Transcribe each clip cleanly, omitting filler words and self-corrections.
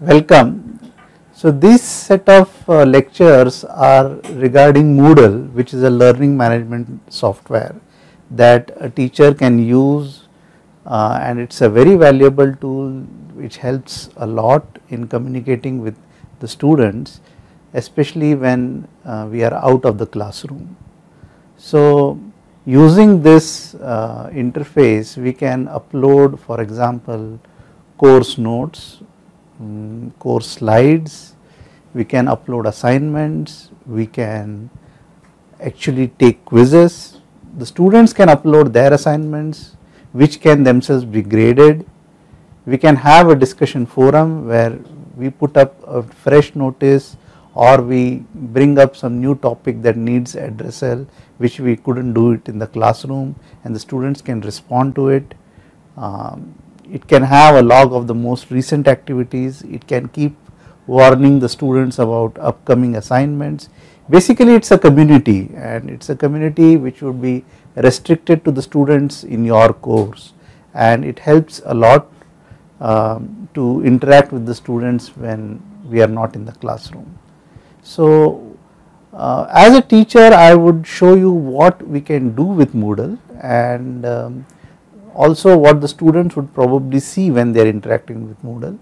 Welcome. So this set of lectures are regarding Moodle, which is a learning management software that a teacher can use, and it's a very valuable tool which helps a lot in communicating with the students, especially when we are out of the classroom. So using this interface, we can upload, for example, course notes, course slides, we can upload assignments, we can actually take quizzes. The students can upload their assignments which can themselves be graded. We can have a discussion forum where we put up a fresh notice or we bring up some new topic that needs addressal which we couldn't do it in the classroom, and the students can respond to it. It can have a log of the most recent activities, it can keep warning the students about upcoming assignments. Basically it is a community, and it is a community which would be restricted to the students in your course, and it helps a lot to interact with the students when we are not in the classroom. So as a teacher I would show you what we can do with Moodle, and also what the students would probably see when they are interacting with Moodle.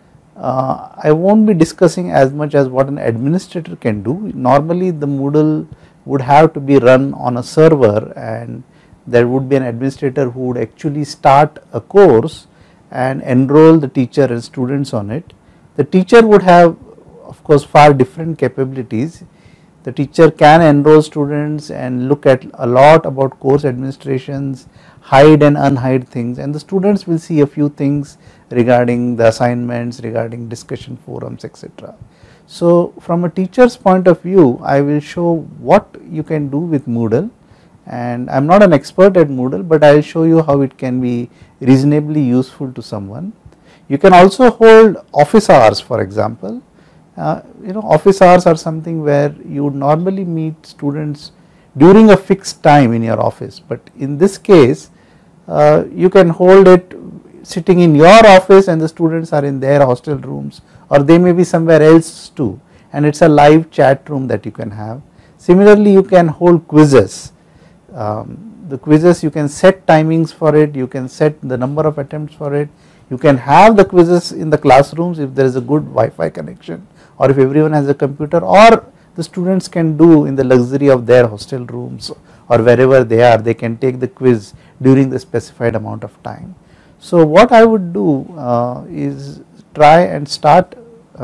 I will not be discussing as much as what an administrator can do. Normally the Moodle would have to be run on a server, and there would be an administrator who would actually start a course and enroll the teacher and students on it. The teacher would have, of course, far different capabilities. The teacher can enroll students and look at a lot about course administrations, hide and unhide things, and the students will see a few things regarding the assignments, regarding discussion forums, etc. So from a teacher's point of view, I will show what you can do with Moodle, and I am not an expert at Moodle, but I will show you how it can be reasonably useful to someone. You can also hold office hours, for example. Office hours are something where you would normally meet students during a fixed time in your office, but in this case you can hold it sitting in your office and the students are in their hostel rooms, or they may be somewhere else too, and it is a live chat room that you can have. Similarly, you can hold quizzes. The quizzes, you can set timings for it, you can set the number of attempts for it, you can have the quizzes in the classrooms if there is a good Wi-Fi connection, or if everyone has a computer, or the students can do in the luxury of their hostel rooms or wherever they are, they can take the quiz during the specified amount of time. So what I would do is try and start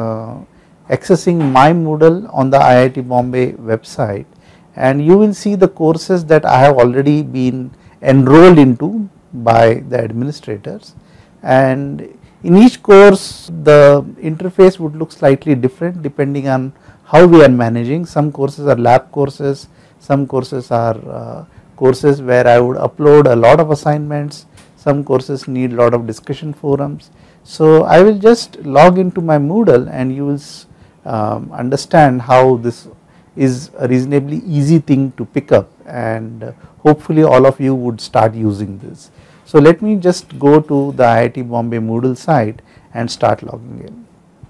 accessing my Moodle on the IIT Bombay website, and you will see the courses that I have already been enrolled into by the administrators, and in each course the interface would look slightly different depending on how we are managing. Some courses are lab courses, some courses are courses where I would upload a lot of assignments, some courses need a lot of discussion forums. So I will just log into my Moodle and you will understand how this is a reasonably easy thing to pick up, and hopefully all of you would start using this. So let me just go to the IIT Bombay Moodle site and start logging in.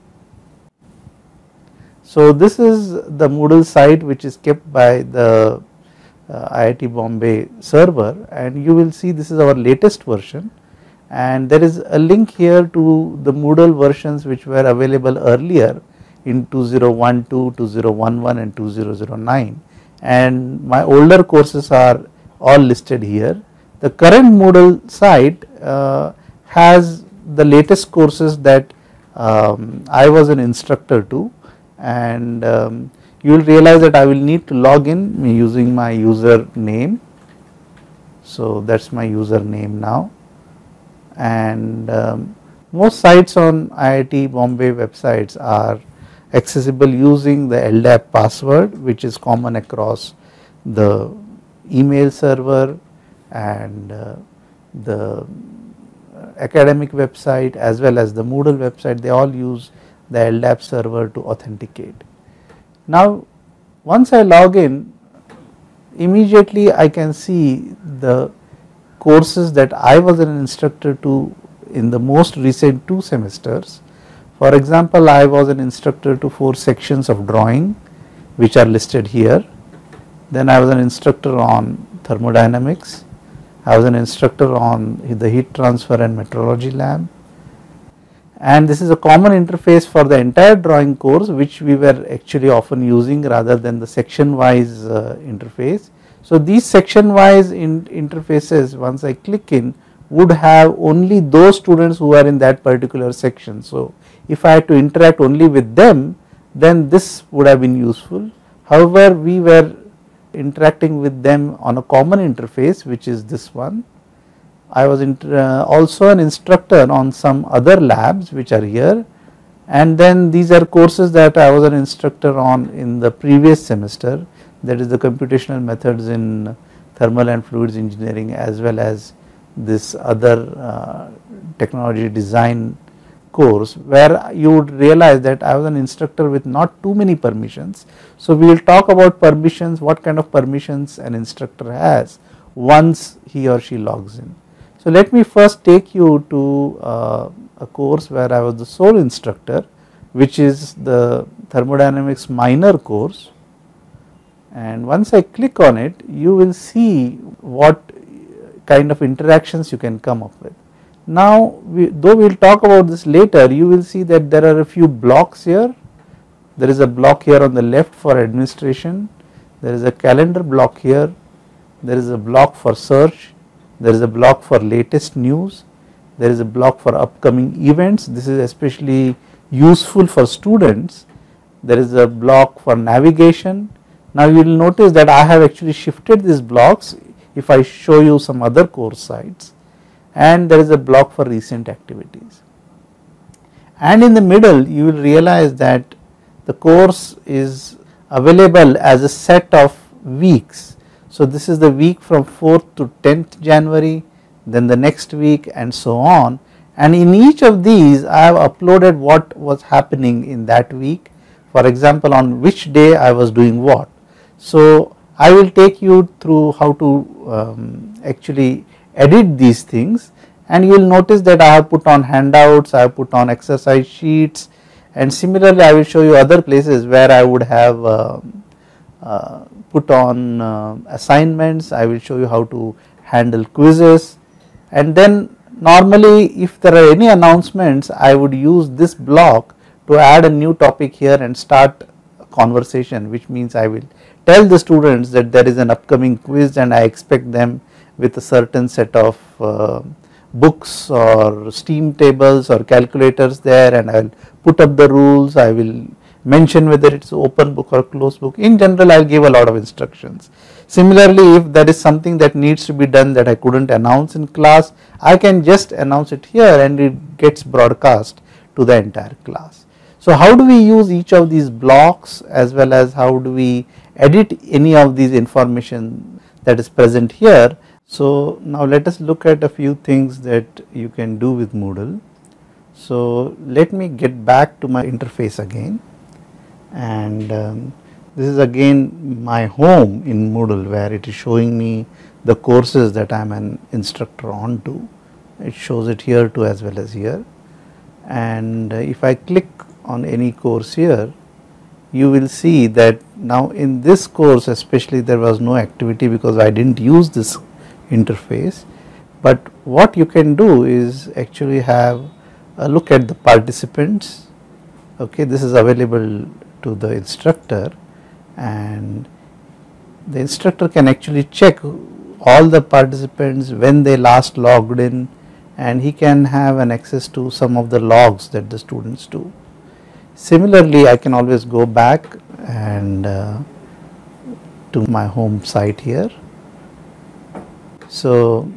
So this is the Moodle site which is kept by the IIT Bombay server, and you will see this is our latest version, and there is a link here to the Moodle versions which were available earlier in 2012, 2011 and 2009, and my older courses are all listed here. The current Moodle site has the latest courses that I was an instructor to, and you will realize that I will need to log in using my username. So that is my username now, and most sites on IIT Bombay websites are accessible using the LDAP password, which is common across the email server and the academic website as well as the Moodle website. They all use the LDAP server to authenticate. Now once I log in, immediately I can see the courses that I was an instructor to in the most recent 2 semesters. For example, I was an instructor to 4 sections of drawing which are listed here. Then I was an instructor on thermodynamics. I was an instructor on the heat transfer and metrology lab. And this is a common interface for the entire drawing course, which we were actually often using rather than the section wise interface. So, these section wise interfaces, once I click in, would have only those students who are in that particular section. So, if I had to interact only with them, then this would have been useful. However, we were interacting with them on a common interface, which is this one. I was also an instructor on some other labs which are here, and then these are courses that I was an instructor on in the previous semester, that is the computational methods in thermal and fluids engineering, as well as this other technology design course, where you would realize that I was an instructor with not too many permissions. So, we will talk about permissions, what kind of permissions an instructor has once he or she logs in. So, let me first take you to a course where I was the sole instructor, which is the thermodynamics minor course, and once I click on it, you will see what kind of interactions you can come up with. Now, though we will talk about this later, you will see that there are a few blocks here. There is a block here on the left for administration, there is a calendar block here, there is a block for search, there is a block for latest news, there is a block for upcoming events. This is especially useful for students. There is a block for navigation. Now, you will notice that I have actually shifted these blocks if I show you some other course sites, and there is a block for recent activities. And in the middle, you will realize that the course is available as a set of weeks. So, this is the week from 4th to 10th January, then the next week, and so on, and in each of these I have uploaded what was happening in that week, for example, on which day I was doing what. So, I will take you through how to actually edit these things, and you will notice that I have put on handouts, I have put on exercise sheets, and similarly I will show you other places where I would have put on assignments. I will show you how to handle quizzes, and then normally if there are any announcements, I would use this block to add a new topic here and start a conversation, which means I will tell the students that there is an upcoming quiz and I expect them with a certain set of books or steam tables or calculators there, and I will put up the rules, I will mention whether it is open book or closed book. In general, I will give a lot of instructions. Similarly, if there is something that needs to be done that I could not announce in class, I can just announce it here and it gets broadcast to the entire class. So, how do we use each of these blocks, as well as how do we edit any of these information that is present here? So, now let us look at a few things that you can do with Moodle. So, let me get back to my interface again, and this is again my home in Moodle, where it is showing me the courses that I am an instructor on to. It shows it here too as well as here, and if I click on any course here, you will see that now in this course especially there was no activity because I did not use this interface, but what you can do is actually have a look at the participants. Okay, this is available to the instructor, and the instructor can actually check all the participants when they last logged in, and he can have an access to some of the logs that the students do. Similarly, I can always go back and to my home site here. So,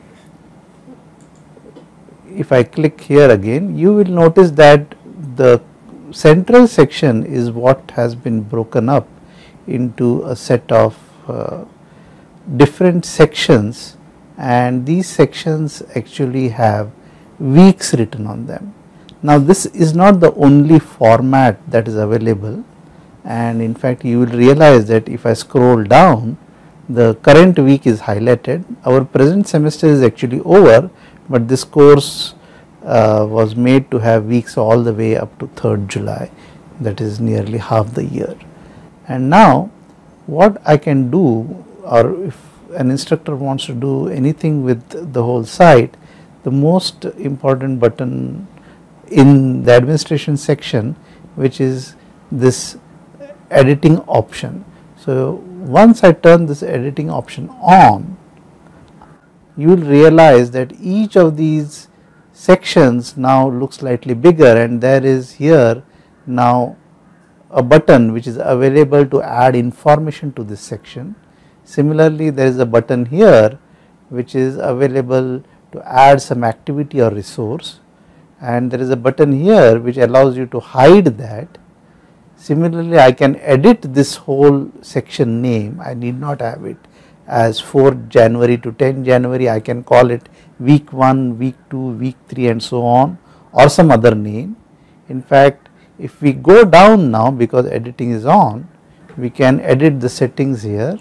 if I click here again, you will notice that the central section is what has been broken up into a set of different sections, and these sections actually have weeks written on them. Now, this is not the only format that is available, and in fact you will realize that if I scroll down, the current week is highlighted. Our present semester is actually over, but this course was made to have weeks all the way up to 3rd July, that is nearly half the year. And now what I can do, or if an instructor wants to do anything with the whole site, the most important button in the administration section, which is this editing option. So once I turn this editing option on, you will realize that each of these sections now looks slightly bigger, and there is here now a button which is available to add information to this section. Similarly, there is a button here which is available to add some activity or resource, and there is a button here which allows you to hide that. Similarly, I can edit this whole section name. I need not have it as 4 January to 10 January. I can call it week 1, week 2, week 3 and so on, or some other name. In fact, if we go down now, because editing is on, we can edit the settings here,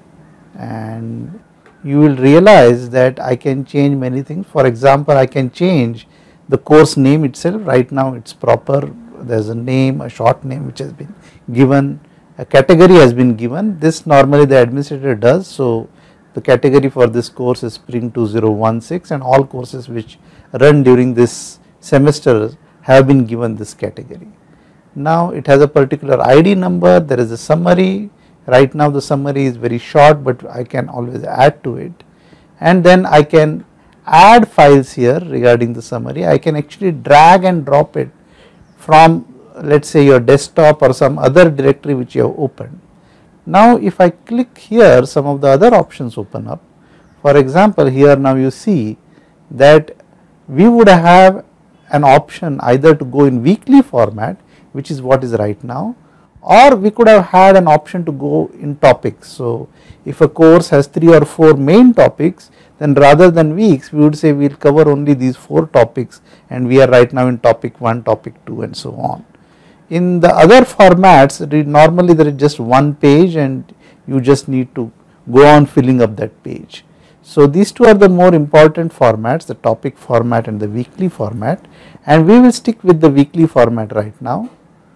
and you will realize that I can change many things. For example, I can change the course name itself. Right now it is proper, there is a name, a short name which has been given, a category has been given. This normally the administrator does. So the category for this course is Spring 2016, and all courses which run during this semester have been given this category. Now it has a particular ID number, there is a summary. Right now the summary is very short, but I can always add to it, and then I can add files here regarding the summary. I can actually drag and drop it from, let us say, your desktop or some other directory which you have opened. Now if I click here, some of the other options open up. For example, here now you see that we would have an option either to go in weekly format, which is what is right now, or we could have had an option to go in topics. So if a course has 3 or 4 main topics, then rather than weeks we would say we will cover only these 4 topics, and we are right now in topic 1, topic 2 and so on. In the other formats, normally there is just one page and you just need to go on filling up that page. So these two are the more important formats, the topic format and the weekly format, and we will stick with the weekly format right now.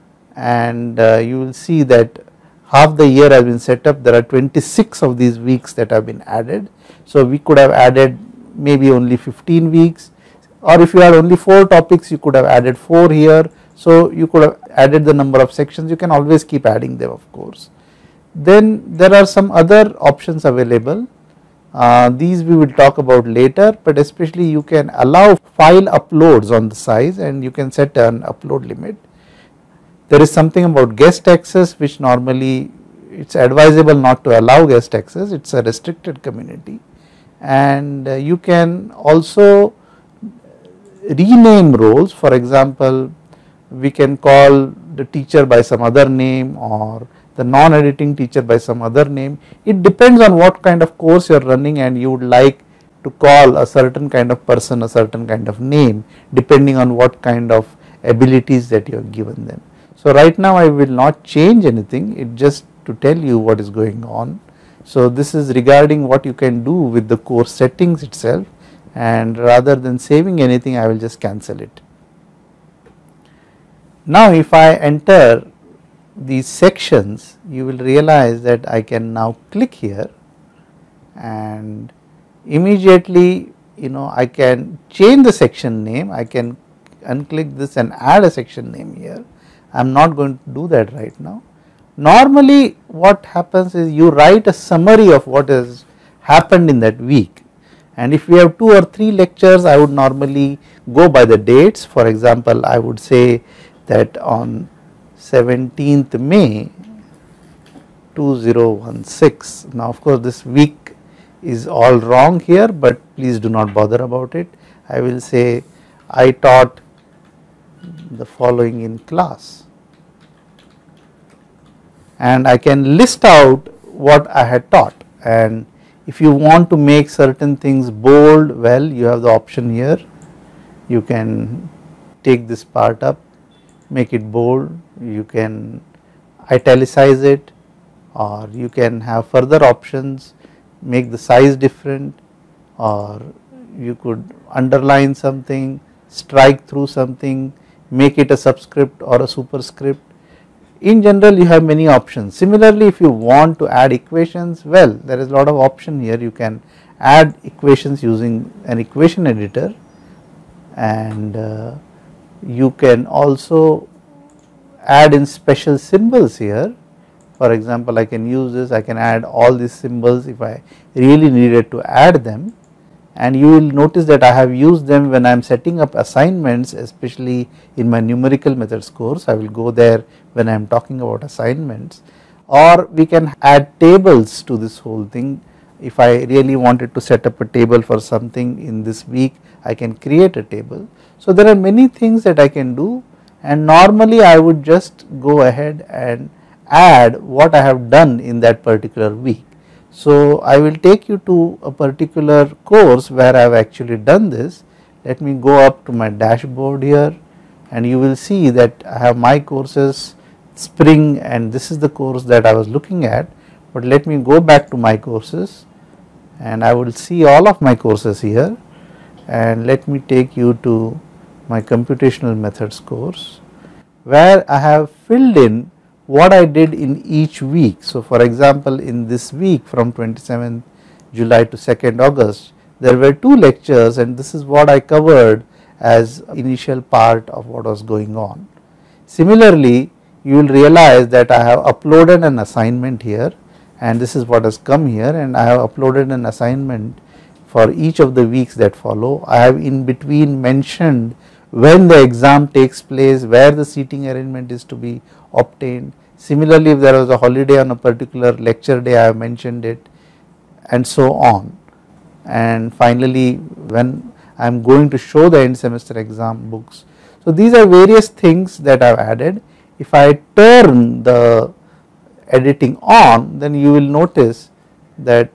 And you will see that half the year has been set up. There are 26 of these weeks that have been added. So we could have added maybe only 15 weeks, or if you had only 4 topics, you could have added 4 here. So you could have added the number of sections. You can always keep adding them, of course. Then there are some other options available. These we will talk about later, but especially you can allow file uploads on the size, and you can set an upload limit. There is something about guest access, which normally it is advisable not to allow guest access, it is a restricted community, and you can also rename roles. For example, we can call the teacher by some other name or the non-editing teacher by some other name. It depends on what kind of course you are running, and you would like to call a certain kind of person a certain kind of name depending on what kind of abilities that you have given them. So right now I will not change anything, it just to tell you what is going on. So this is regarding what you can do with the course settings itself, and rather than saving anything I will just cancel it. Now if I enter these sections, you will realize that I can now click here, and immediately I can change the section name. I can unclick this and add a section name here. I am not going to do that right now. Normally what happens is you write a summary of what has happened in that week, and if we have 2 or 3 lectures, I would normally go by the dates. For example, I would say that on 17th May 2016. Now of course this week is all wrong here, but please do not bother about it. I will say I taught the following in class, and I can list out what I had taught. And if you want to make certain things bold, well, you have the option here. You can take this part up, make it bold, you can italicize it, or you can have further options, make the size different, or you could underline something, strike through something, make it a subscript or a superscript. In general, you have many options. Similarly, if you want to add equations, well, there is a lot of option here. You can add equations using an equation editor, and you can also add in special symbols here. For example, I can use this, I can add all these symbols if I really needed to add them, and you will notice that I have used them when I am setting up assignments, especially in my numerical methods course. I will go there when I am talking about assignments, or we can add tables to this whole thing. If I really wanted to set up a table for something in this week, I can create a table. So there are many things that I can do, and normally I would just go ahead and add what I have done in that particular week. So I will take you to a particular course where I have actually done this. Let me go up to my dashboard here, and you will see that I have my courses spring, and this is the course that I was looking at. But let me go back to my courses, and I will see all of my courses here, and let me take you to my computational methods course, where I have filled in what I did in each week. So for example, in this week from 27th July to 2nd August, there were 2 lectures, and this is what I covered as initial part of what was going on. Similarly, you will realize that I have uploaded an assignment here, and this is what has come here, and I have uploaded an assignment for each of the weeks that follow. I have in between mentioned when the exam takes place, where the seating arrangement is to be obtained. Similarly, if there was a holiday on a particular lecture day, I have mentioned it, and so on. And finally, when I am going to show the end semester exam books. So these are various things that I have added. If I turn the editing on, then you will notice that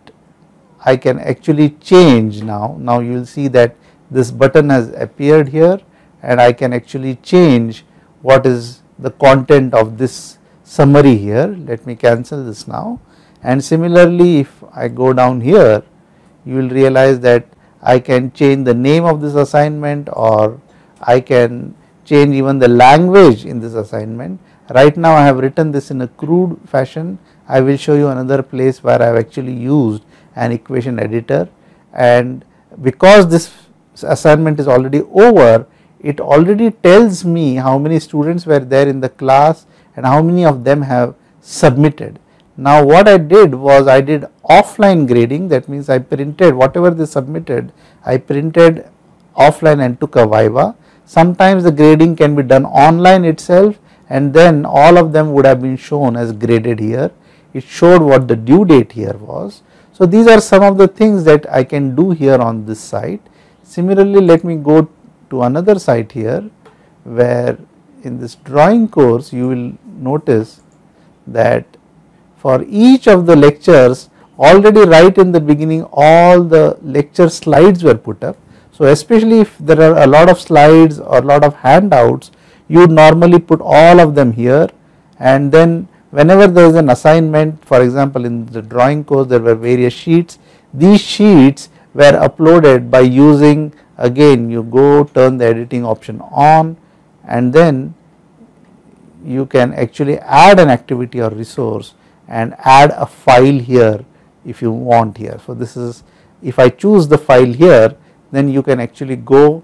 I can actually change now. Now you will see that this button has appeared here, and I can actually change what is the content of this summary here. Let me cancel this now, and similarly if I go down here, you will realize that I can change the name of this assignment, or I can change even the language in this assignment. Right now I have written this in a crude fashion. I will show you another place where I have actually used an equation editor, and because this assignment is already over, it already tells me how many students were there in the class and how many of them have submitted. Now what I did was I did offline grading, that means I printed whatever they submitted, I printed offline and took a viva. Sometimes the grading can be done online itself, and then all of them would have been shown as graded here. It showed what the due date here was. So these are some of the things that I can do here on this site. Similarly, let me go to another site here, where in this drawing course you will notice that for each of the lectures, already right in the beginning all the lecture slides were put up. So especially if there are a lot of slides or a lot of handouts, you would normally put all of them here, and then whenever there is an assignment, for example in the drawing course there were various sheets. These sheets were uploaded by using, again you go turn the editing option on, and then you can actually add an activity or resource and add a file here if you want here. So this is, if I choose the file here, then you can actually go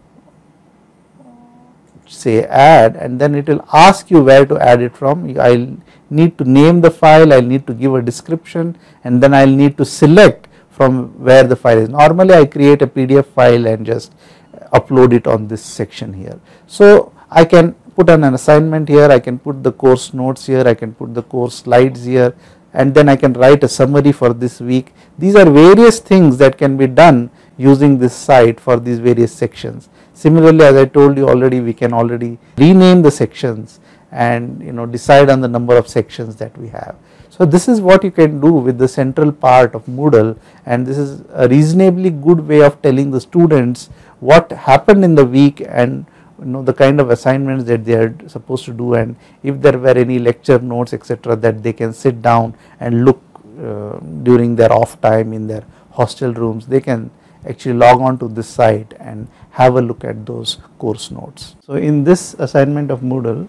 say add, and then it will ask you where to add it from. I will need to name the file, I will need to give a description, and then I will need to select from where the file is. Normally I create a PDF file and just upload it on this section here. So I can put an assignment here, I can put the course notes here, I can put the course slides here, and then I can write a summary for this week. These are various things that can be done using this site for these various sections. Similarly, as I told you already, we can already rename the sections and decide on the number of sections that we have. So this is what you can do with the central part of Moodle, and this is a reasonably good way of telling the students what happened in the week and the kind of assignments that they are supposed to do, and if there were any lecture notes etc. that they can sit down and look during their off time in their hostel rooms. They can actually log on to this site and have a look at those course notes. So in this assignment of Moodle,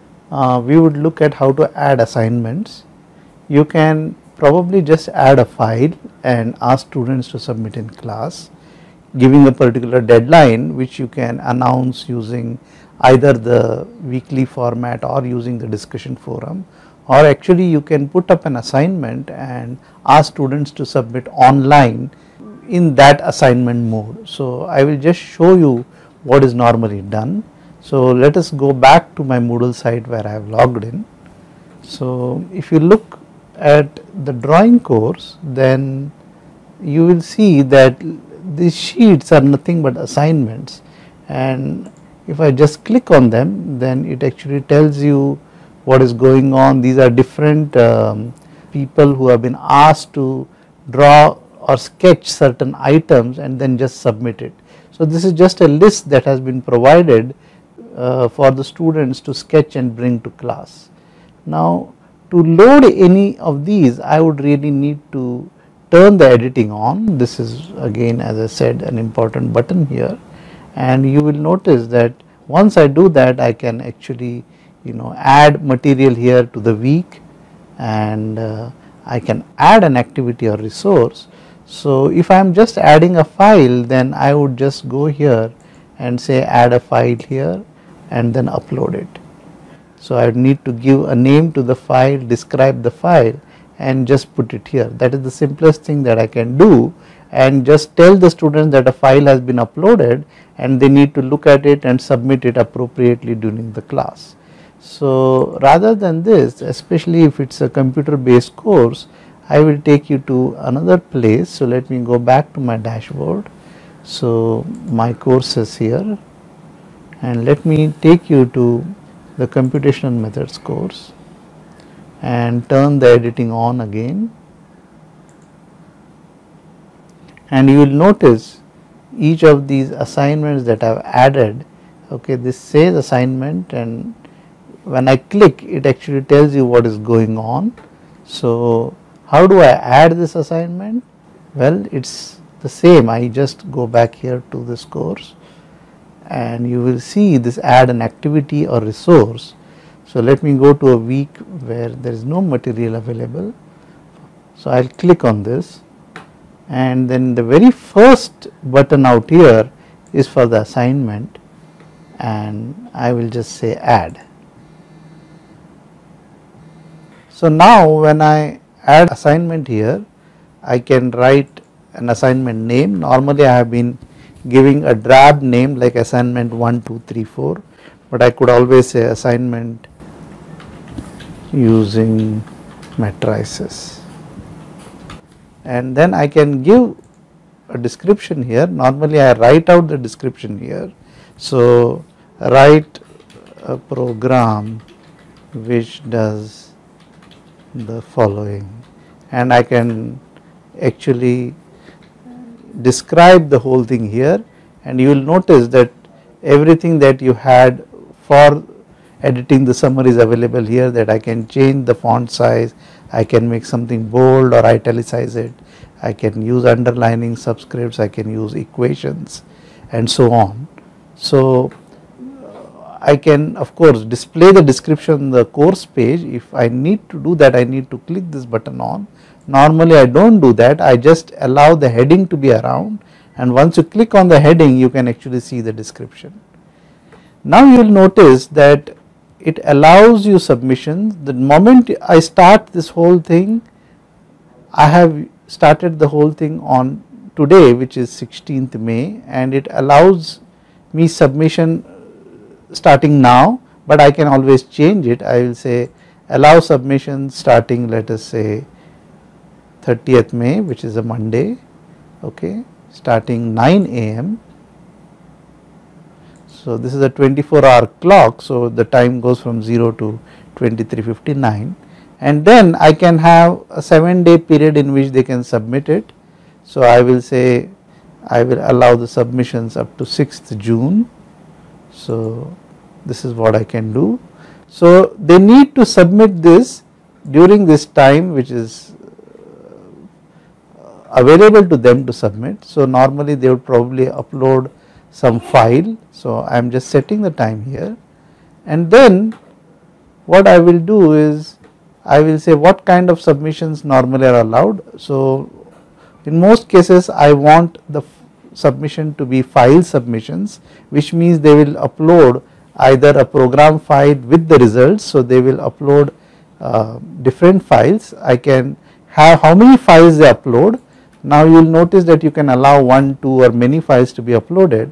we would look at how to add assignments. You can probably just add a file and ask students to submit in class, giving a particular deadline which you can announce using either the weekly format or using the discussion forum, or actually you can put up an assignment and ask students to submit online in that assignment mode. So I will just show you what is normally done. So let us go back to my Moodle site where I have logged in. So if you look at the drawing course, then you will see that these sheets are nothing but assignments, and if I just click on them, then it actually tells you what is going on. These are different people who have been asked to draw or sketch certain items and then just submit it. So this is just a list that has been provided for the students to sketch and bring to class. Now to load any of these, I would really need to turn the editing on. This is again, as I said, an important button here, and you will notice that once I do that, I can actually add material here to the week, and I can add an activity or resource. So if I am just adding a file, then I would just go here and say add a file here and then upload it. So I would need to give a name to the file, describe the file, and just put it here. That is the simplest thing that I can do, and just tell the students that a file has been uploaded and they need to look at it and submit it appropriately during the class. So rather than this, especially if it is a computer based course, I will take you to another place. So let me go back to my dashboard. So my course is here, and let me take you to the computational methods course and turn the editing on again, and you will notice each of these assignments that I have added. Okay, this says assignment, and when I click, it actually tells you what is going on. So how do I add this assignment? Well, it's the same. I just go back here to this course, and you will see this add an activity or resource. So let me go to a week where there is no material available. So I will click on this, and then the very first button out here is for the assignment, and I will just say add. So now when I add assignment here, I can write an assignment name. Normally I have been giving a drab name like assignment 1, 2, 3, 4, but I could always say assignment using matrices, and then I can give a description here. Normally I write out the description here. So write a program which does the following, and I can actually describe the whole thing here, and you will notice that everything that you had for editing the summary is available here, that I can change the font size, I can make something bold or italicize it, I can use underlining, subscripts, I can use equations and so on. So I can of course display the description on the course page. If I need to do that, I need to click this button on. Normally I do not do that, I just allow the heading to be around, and once you click on the heading you can actually see the description. Now you will notice that it allows you submissions. The moment I start this whole thing, I have started the whole thing on today, which is 16th May, and it allows me submission starting now, but I can always change it. I will say allow submission starting, let us say 30th May, which is a Monday, okay, starting 9 AM. So this is a 24-hour clock, so the time goes from 0 to 23:59, and then I can have a 7-day period in which they can submit it. So I will say I will allow the submissions up to 6th June. So this is what I can do. So they need to submit this during this time which is available to them to submit. So normally they would probably upload some file. So, I am just setting the time here, and then what I will do is I will say what kind of submissions normally are allowed. So, in most cases I want the submission to be file submissions, which means they will upload either a program file with the results. So, they will upload different files. I can have how many files they upload. Now, you will notice that you can allow 1, 2 or many files to be uploaded.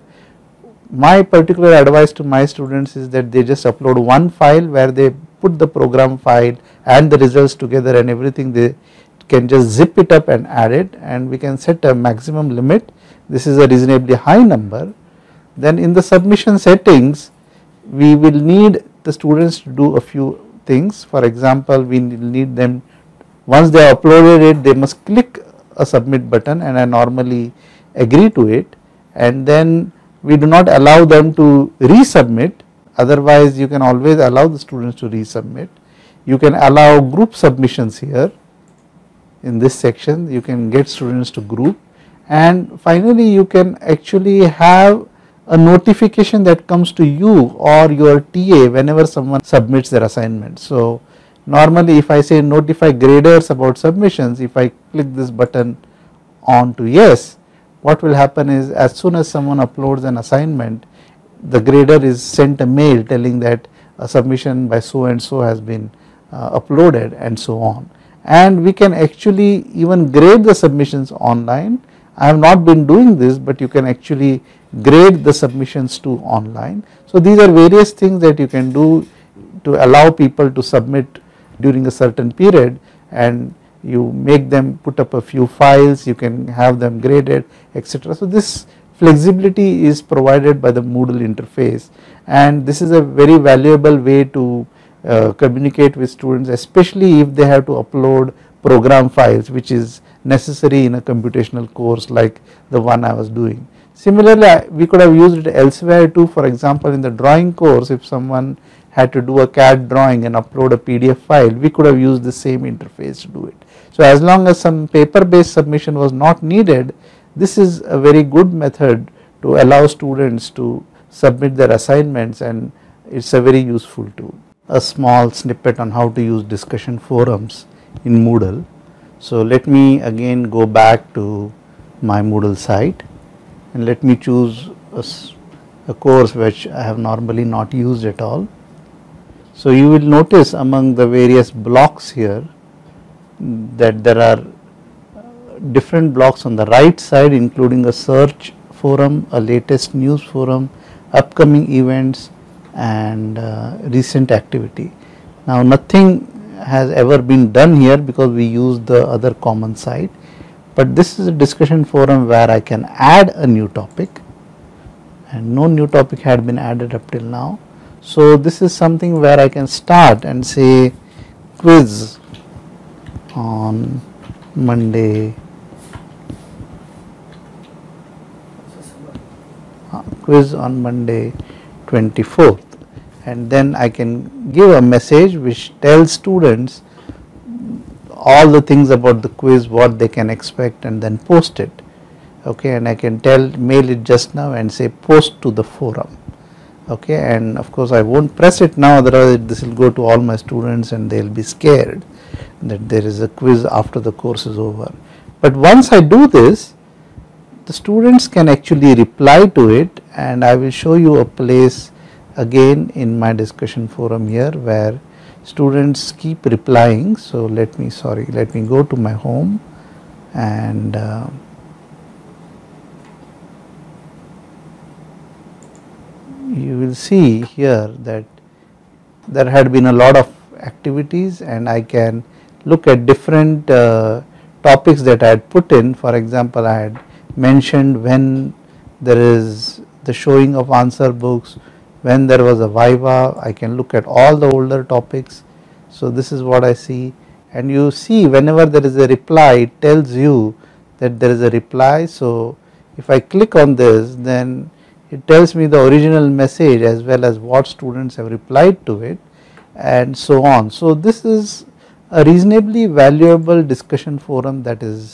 My particular advice to my students is that they just upload one file where they put the program file and the results together and everything. They can just zip it up and add it, and we can set a maximum limit. This is a reasonably high number. Then in the submission settings, we will need the students to do a few things. For example, we need them, once they have uploaded it, they must click a submit button, and I normally agree to it, and then we do not allow them to resubmit. Otherwise, you can always allow the students to resubmit. You can allow group submissions here. In this section, you can get students to group, and finally you can actually have a notification that comes to you or your TA whenever someone submits their assignment. So, normally if I say notify graders about submissions, if I click this button on to yes, what will happen is as soon as someone uploads an assignment, the grader is sent a mail telling that a submission by so and so has been uploaded, and so on. And we can actually even grade the submissions online. I have not been doing this, but you can actually grade the submissions too online. So, these are various things that you can do to allow people to submit during a certain period, and you make them put up a few files, you can have them graded, etc. So, this flexibility is provided by the Moodle interface, and this is a very valuable way to communicate with students, especially if they have to upload program files, which is necessary in a computational course like the one I was doing. Similarly, we could have used it elsewhere too. For example, in the drawing course, if someone had to do a CAD drawing and upload a PDF file, we could have used the same interface to do it. So, as long as some paper based submission was not needed, this is a very good method to allow students to submit their assignments, and it is a very useful tool. A small snippet on how to use discussion forums in Moodle. So, let me again go back to my Moodle site, and let me choose a course which I have normally not used at all. So, you will notice among the various blocks here that there are different blocks on the right side, including a search forum, a latest news forum, upcoming events, and recent activity. Now, nothing has ever been done here because we use the other common site, but this is a discussion forum where I can add a new topic, and no new topic had been added up till now. So, this is something where I can start and say quiz on Monday, quiz on Monday 24th, and then I can give a message which tells students all the things about the quiz, what they can expect, and then post it. Okay, and I can mail it just now and say post to the forum. Okay, and of course I won't press it now, otherwise this will go to all my students and they will be scared that there is a quiz after the course is over. But once I do this, the students can actually reply to it, and I will show you a place again in my discussion forum here where students keep replying. So, let me go to my home, and you will see here that there had been a lot of activities, and I can look at different topics that I had put in. For example, I had mentioned when there is the showing of answer books, when there was a viva. I can look at all the older topics. So, this is what I see, and you see whenever there is a reply, it tells you that there is a reply. So, if I click on this, then it tells me the original message as well as what students have replied to it, and so on. So, this is a reasonably valuable discussion forum that is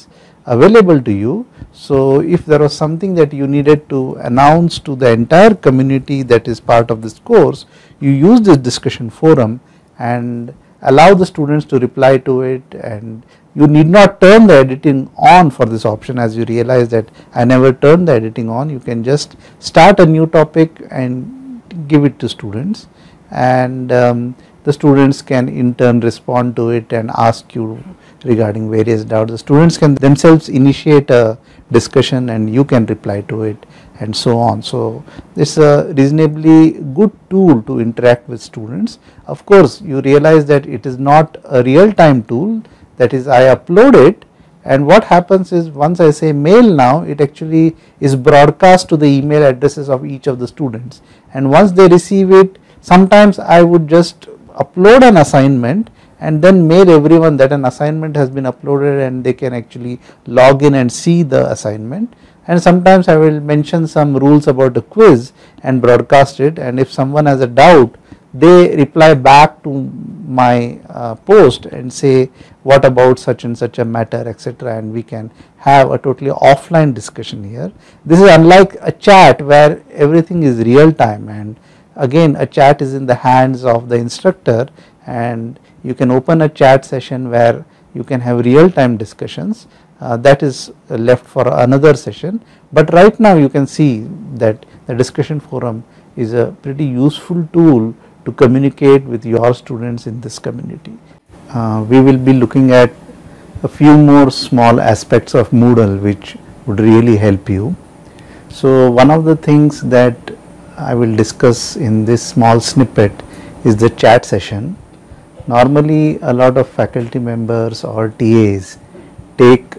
available to you. So if there was something that you needed to announce to the entire community that is part of this course, you use this discussion forum and allow the students to reply to it, and you need not turn the editing on for this option. As you realize that I never turned the editing on, you can just start a new topic and give it to students, and the students can in turn respond to it and ask you regarding various doubts. The students can themselves initiate a discussion and you can reply to it, and so on. So this is a reasonably good tool to interact with students. Of course, you realize that it is not a real time tool, that is, I upload it, and what happens is once I say mail now, it actually is broadcast to the email addresses of each of the students, and once they receive it, sometimes I would just upload an assignment and then mail everyone that an assignment has been uploaded, and they can actually log in and see the assignment. And sometimes I will mention some rules about the quiz and broadcast it, and if someone has a doubt, they reply back to my post and say what about such and such a matter, etc., and we can have a totally offline discussion here. This is unlike a chat where everything is real time, and again a chat is in the hands of the instructor, and you can open a chat session where you can have real time discussions. That is left for another session, but right now you can see that the discussion forum is a pretty useful tool to communicate with your students in this community. We will be looking at a few more small aspects of Moodle which would really help you. So one of the things that I will discuss in this small snippet is the chat session. Normally a lot of faculty members or TAs take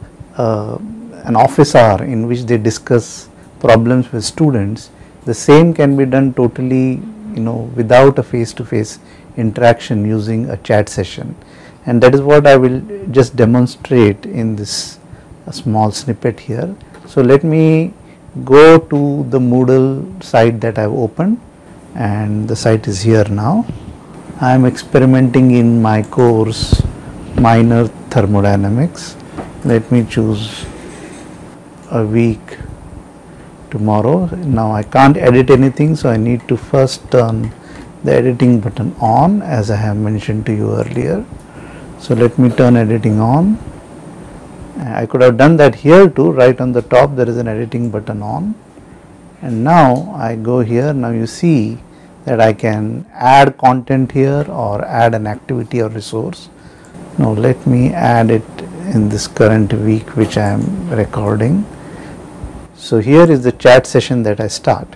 an office hour in which they discuss problems with students. The same can be done totally without a face-to-face interaction using a chat session, and that is what I will just demonstrate in this small snippet here. So let me go to the Moodle site that I have opened, and the site is here now. I am experimenting in my course minor thermodynamics. Let me choose a week tomorrow. Now I can't edit anything, so I need to first turn the editing button on, as I have mentioned to you earlier. So let me turn editing on. I could have done that here too. Right on the top there is an editing button on, and now I go here. Now you see that I can add content here or add an activity or resource. Now let me add it in this current week which I am recording. So here is the chat session that I start,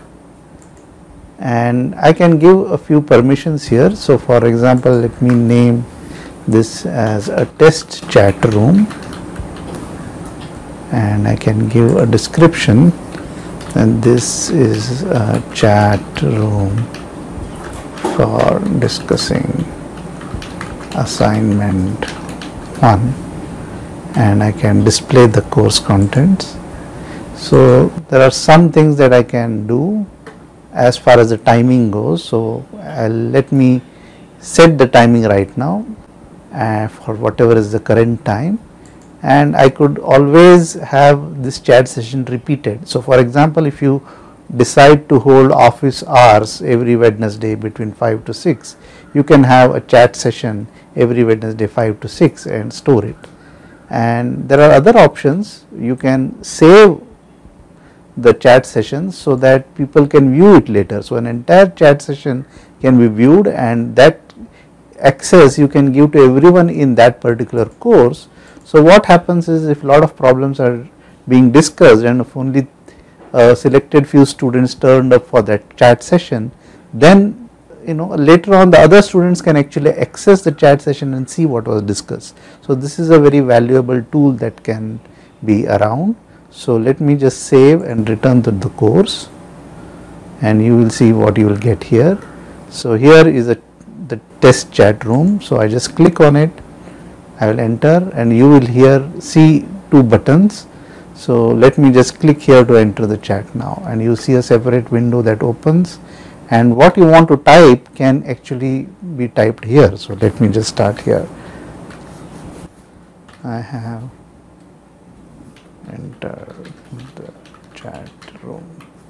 and I can give a few permissions here. So for example, let me name this as a test chat room, and I can give a description, and this is a chat room for discussing assignment 1, and I can display the course contents. So there are some things that I can do as far as the timing goes. So let me set the timing right now for whatever is the current time, and I could always have this chat session repeated. So for example, if you decide to hold office hours every Wednesday between 5 to 6, you can have a chat session every Wednesday 5 to 6 and store it. And there are other options. You can save the chat sessions so that people can view it later. So an entire chat session can be viewed, and that access you can give to everyone in that particular course. So what happens is, if a lot of problems are being discussed and if only selected few students turned up for that chat session, then later on the other students can actually access the chat session and see what was discussed. So this is a very valuable tool that can be around. So let me just save and return to the course, and you will see what you will get here. So here is the test chat room. So I just click on it, I will enter, and you will here see two buttons. So let me just click here to enter the chat now, and you see a separate window that opens, and what you want to type can actually be typed here. So let me just start here. I have enter the chat room.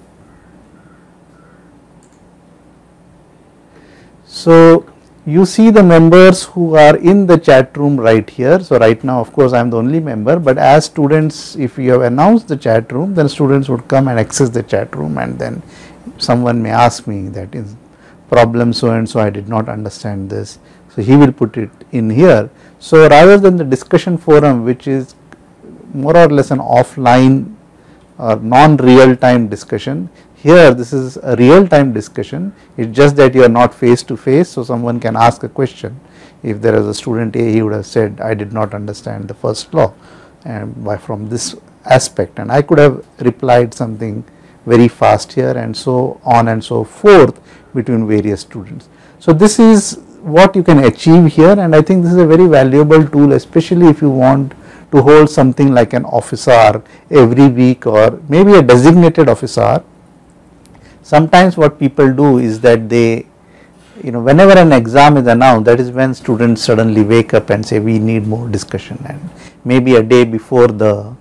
So you see the members who are in the chat room right here. So right now of course I am the only member, but as students, if you have announced the chat room, then students would come and access the chat room, and then someone may ask me that is problem so and so, I did not understand this. So he will put it in here. So rather than the discussion forum, which is more or less an offline or non-real time discussion, here this is a real time discussion. It's just that you are not face to face, so someone can ask a question. If there is a student A, he would have said, I did not understand the first law and from this aspect, and I could have replied something very fast here, and so on and so forth between various students. So this is what you can achieve here, and I think this is a very valuable tool, especially if you want to hold something like an office hour every week, or maybe a designated office hour. Sometimes what people do is that they, whenever an exam is announced, that is when students suddenly wake up and say we need more discussion, and maybe a day before the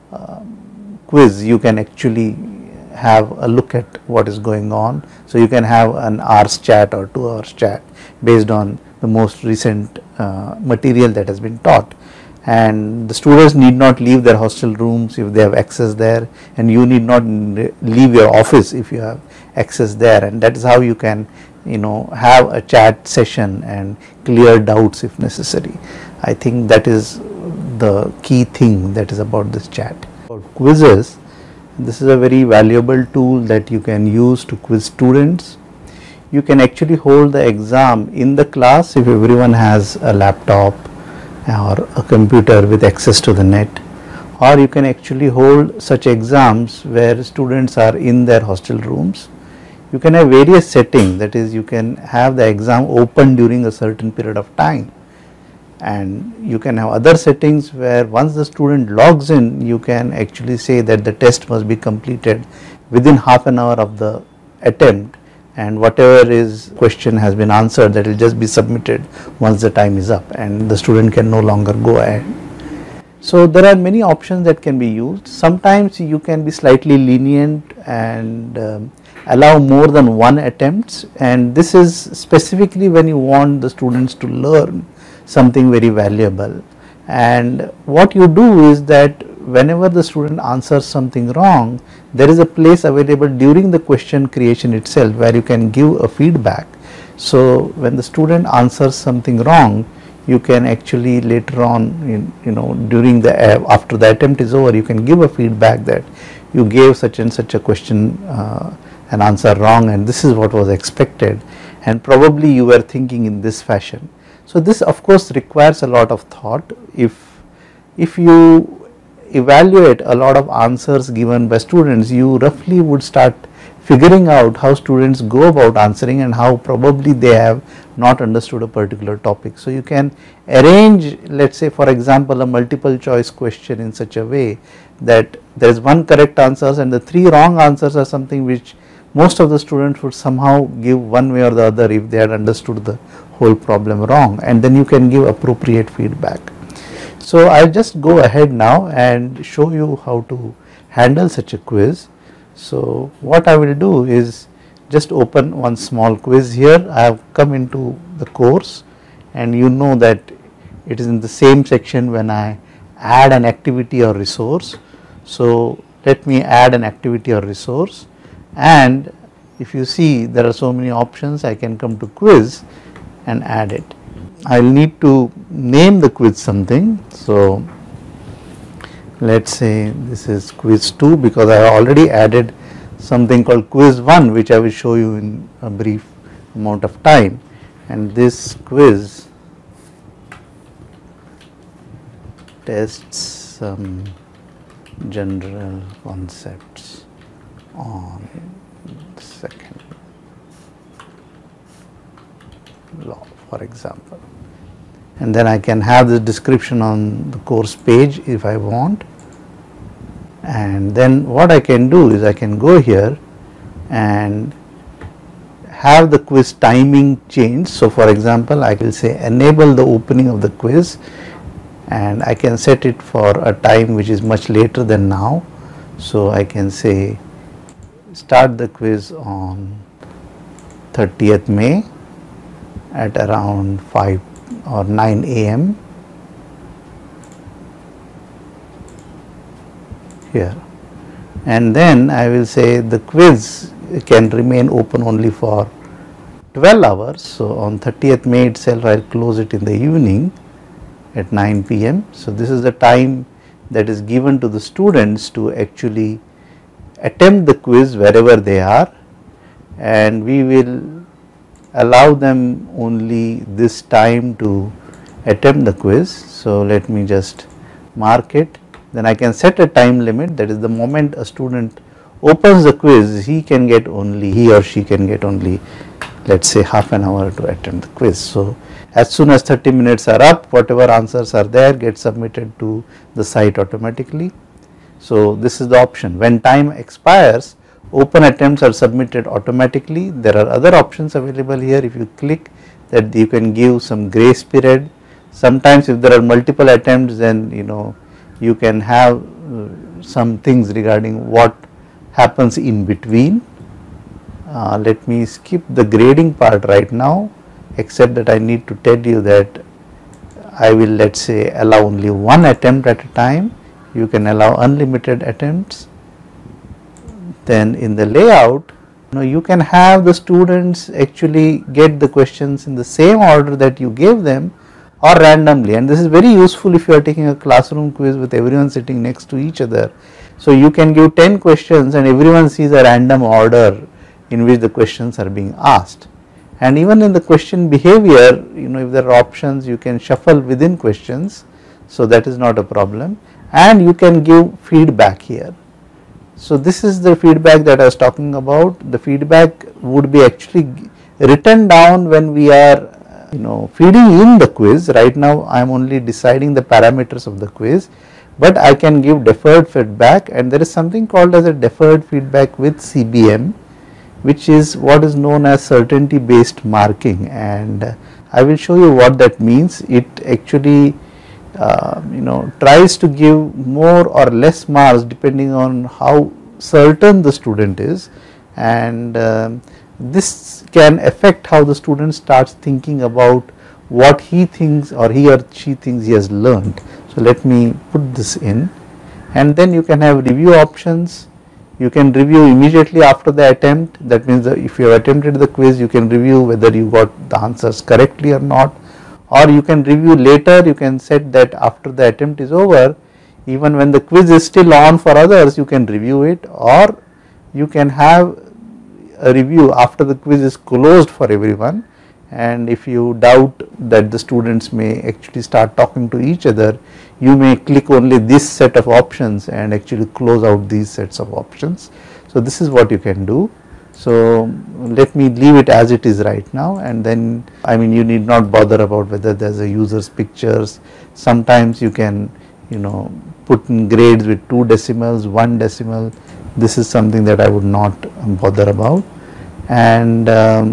quiz you can actually have a look at what is going on. So you can have an hour's chat or 2 hours chat based on the most recent material that has been taught, and the students need not leave their hostel rooms if they have access there, and you need not leave your office if you have access there, and that is how you can have a chat session and clear doubts if necessary. I think that is the key thing that is about this chat. About quizzes, this is a very valuable tool that you can use to quiz students. You can actually hold the exam in the class if everyone has a laptop or a computer with access to the net, or you can actually hold such exams where students are in their hostel rooms. You can have various settings, that is, you can have the exam open during a certain period of time, and you can have other settings where once the student logs in, you can actually say that the test must be completed within half an hour of the attempt, and whatever is question has been answered, that will just be submitted once the time is up and the student can no longer go ahead. So there are many options that can be used. Sometimes you can be slightly lenient and allow more than one attempts, and this is specifically when you want the students to learn something very valuable. And what you do is that whenever the student answers something wrong, there is a place available during the question creation itself where you can give a feedback. So when the student answers something wrong, you can actually later on, during the after the attempt is over, you can give a feedback that you gave such and such a question an answer wrong, and this is what was expected, and probably you were thinking in this fashion. So this of course requires a lot of thought. If you evaluate a lot of answers given by students, you roughly would start figuring out how students go about answering and how probably they have not understood a particular topic. So you can arrange, let's say for example, a multiple choice question in such a way that there is one correct answers and the 3 wrong answers are something which most of the students would somehow give one way or the other if they had understood the whole problem wrong, and then you can give appropriate feedback. So I will just go ahead now and show you how to handle such a quiz. So what I will do is just open one small quiz here. I have come into the course, and you know that it is in the same section when I add an activity or resource. So let me add an activity or resource, and if you see there are so many options, I can come to quiz and add it. I will need to name the quiz something. So let us say this is quiz 2, because I have already added something called quiz 1, which I will show you in a brief amount of time, and this quiz tests some general concepts on second law, for example, and then I can have the description on the course page if I want. And then what I can do is I can go here and have the quiz timing change. So for example, I will say enable the opening of the quiz, and I can set it for a time which is much later than now. So I can say start the quiz on 30th May at around 5 or 9 a.m. here, and then I will say the quiz can remain open only for 12 hours. So on 30th May itself I will close it in the evening at 9 p.m. So this is the time that is given to the students to actually attempt the quiz wherever they are, and we will allow them only this time to attempt the quiz. So let me just mark it, then I can set a time limit, that is the moment a student opens the quiz he or she can get only, let us say, half an hour to attempt the quiz. So as soon as 30 minutes are up, whatever answers are there get submitted to the site automatically. So this is the option. When time expires, open attempts are submitted automatically. There are other options available here. If you click that, you can give some grace period. Sometimes if there are multiple attempts, then you can have some things regarding what happens in between. Let me skip the grading part right now, except that I need to tell you that I will, let us say, allow only one attempt at a time. You can allow unlimited attempts. Then in the layout, you can have the students actually get the questions in the same order that you gave them or randomly, and this is very useful if you are taking a classroom quiz with everyone sitting next to each other. So you can give 10 questions and everyone sees a random order in which the questions are being asked. And even in the question behavior, if there are options, you can shuffle within questions, so that is not a problem, and you can give feedback here. So this is the feedback that I was talking about. The feedback would be actually written down when we are feeding in the quiz. Right now I am only deciding the parameters of the quiz, but I can give deferred feedback, and there is something called as a deferred feedback with CBM, which is what is known as certainty based marking, and I will show you what that means. It actually tries to give more or less marks depending on how certain the student is, and this can affect how the student starts thinking about what he thinks or he or she thinks he has learned. So let me put this in, and then you can have review options. You can review immediately after the attempt. That means that if you have attempted the quiz, you can review whether you got the answers correctly or not, or you can review later. You can set that after the attempt is over, even when the quiz is still on for others, you can review it, or you can have a review after the quiz is closed for everyone. And if you doubt that the students may actually start talking to each other, you may click only this set of options and actually close out these sets of options. So this is what you can do. So let me leave it as it is right now, and then you need not bother about whether there is a user's pictures. Sometimes you can put in grades with 2 decimals, 1 decimal. This is something that I would not bother about. And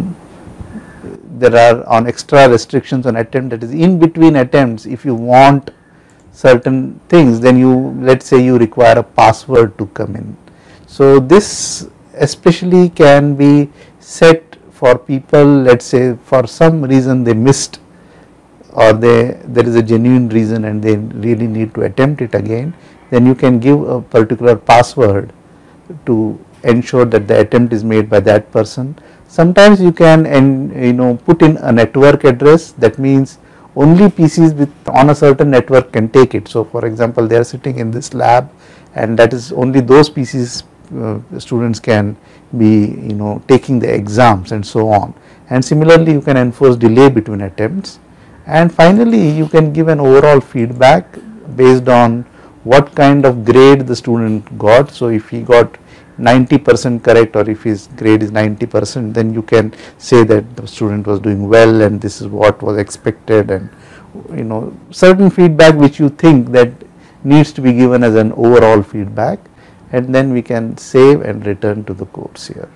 there are on extra restrictions on attempt, that is in between attempts. If you want certain things, then let us say you require a password to come in. So this especially can be set for people, let us say for some reason they missed, or there is a genuine reason and they really need to attempt it again, then you can give a particular password to ensure that the attempt is made by that person. Sometimes you can put in a network address, that means only PCs on a certain network can take it. So for example, they are sitting in this lab, and that is only those PCs students can be taking the exams and so on. And similarly you can enforce delay between attempts, and finally you can give an overall feedback based on what kind of grade the student got. So if he got 90% correct, or if his grade is 90%, then you can say that the student was doing well and this is what was expected, and certain feedback which you think that needs to be given as an overall feedback, and then we can save and return to the course here.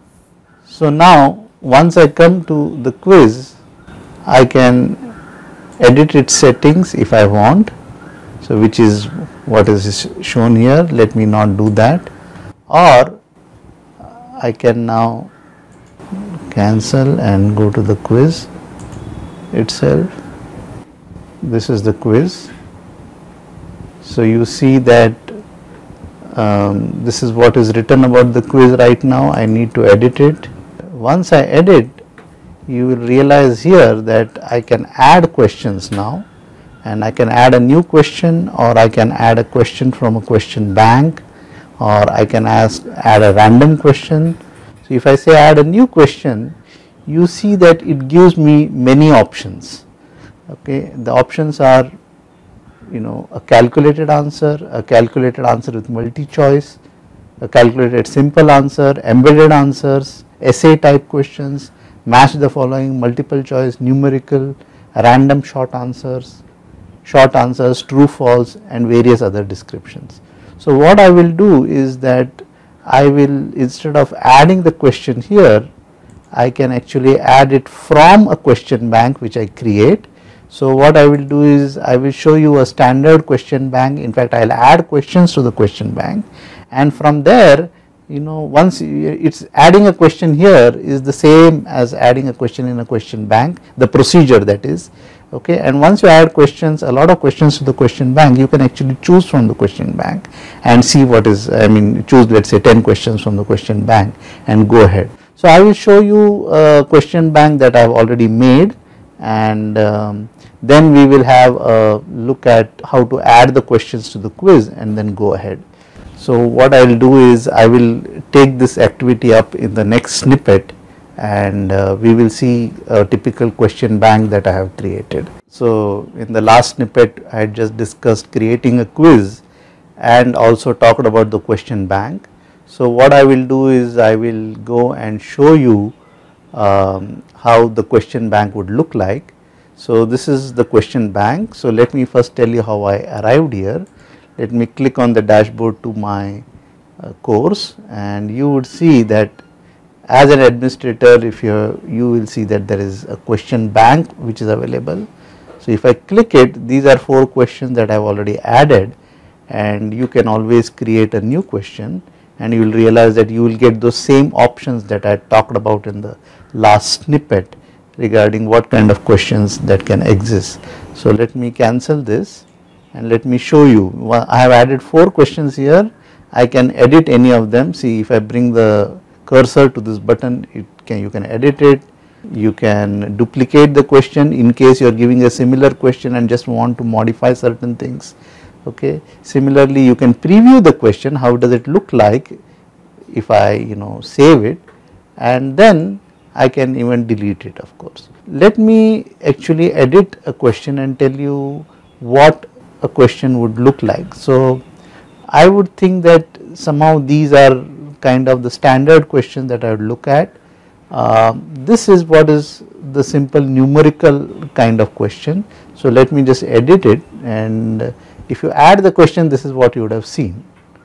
So now once I come to the quiz, I can edit its settings if I want. So which is what is shown here. Let me not do that, or I can now cancel and go to the quiz itself. This is the quiz. So you see that this is what is written about the quiz right now. I need to edit it. Once I edit, you will realize here that I can add questions now, and I can add a new question, or I can add a question from a question bank, or I can add a random question. So if I say add a new question, you see that it gives me many options. Okay, the options are, you know, a calculated answer with multi-choice, a calculated simple answer, embedded answers, essay type questions, match the following, multiple choice, numerical, random short answers, true false, and various other descriptions. So what I will do is that I will, instead of adding the question here, I can actually add it from a question bank which I create. So what I will do is I will show you a standard question bank. In fact, I will add questions to the question bank, and from there, you know, once it's adding a question here is the same as adding a question in a question bank, the procedure that is. Okay, and once you add questions, a lot of questions to the question bank, you can actually choose from the question bank and see what is, I mean, choose, let's say 10 questions from the question bank and go ahead. So I will show you a question bank that I have already made, and then we will have a look at how to add the questions to the quiz and then go ahead. So what I will do is I will take this activity up in the next snippet, and we will see a typical question bank that I have created. So in the last snippet I had just discussed creating a quiz and also talked about the question bank. So what I will do is I will go and show you how the question bank would look like. So this is the question bank. So let me first tell you how I arrived here. Let me click on the dashboard to my course, and you would see that as an administrator, if you will see that there is a question bank which is available. So if I click it, these are 4 questions that I have already added, and you can always create a new question, and you will realize that you will get those same options that I talked about in the last snippet regarding what kind of questions that can exist. So let me cancel this and let me show you. I have added 4 questions here. I can edit any of them. See, if I bring the cursor to this button, you can edit it. You can duplicate the question in case you are giving a similar question and just want to modify certain things. Okay. Similarly, you can preview the question. How does it look like if I save it, and then I can even delete it, of course. Let me actually edit a question and tell you what a question would look like. So I would think that somehow these are kind of the standard questions that I would look at. This is what is the simple numerical kind of question. So let me just edit it, and if you add the question, this is what you would have seen.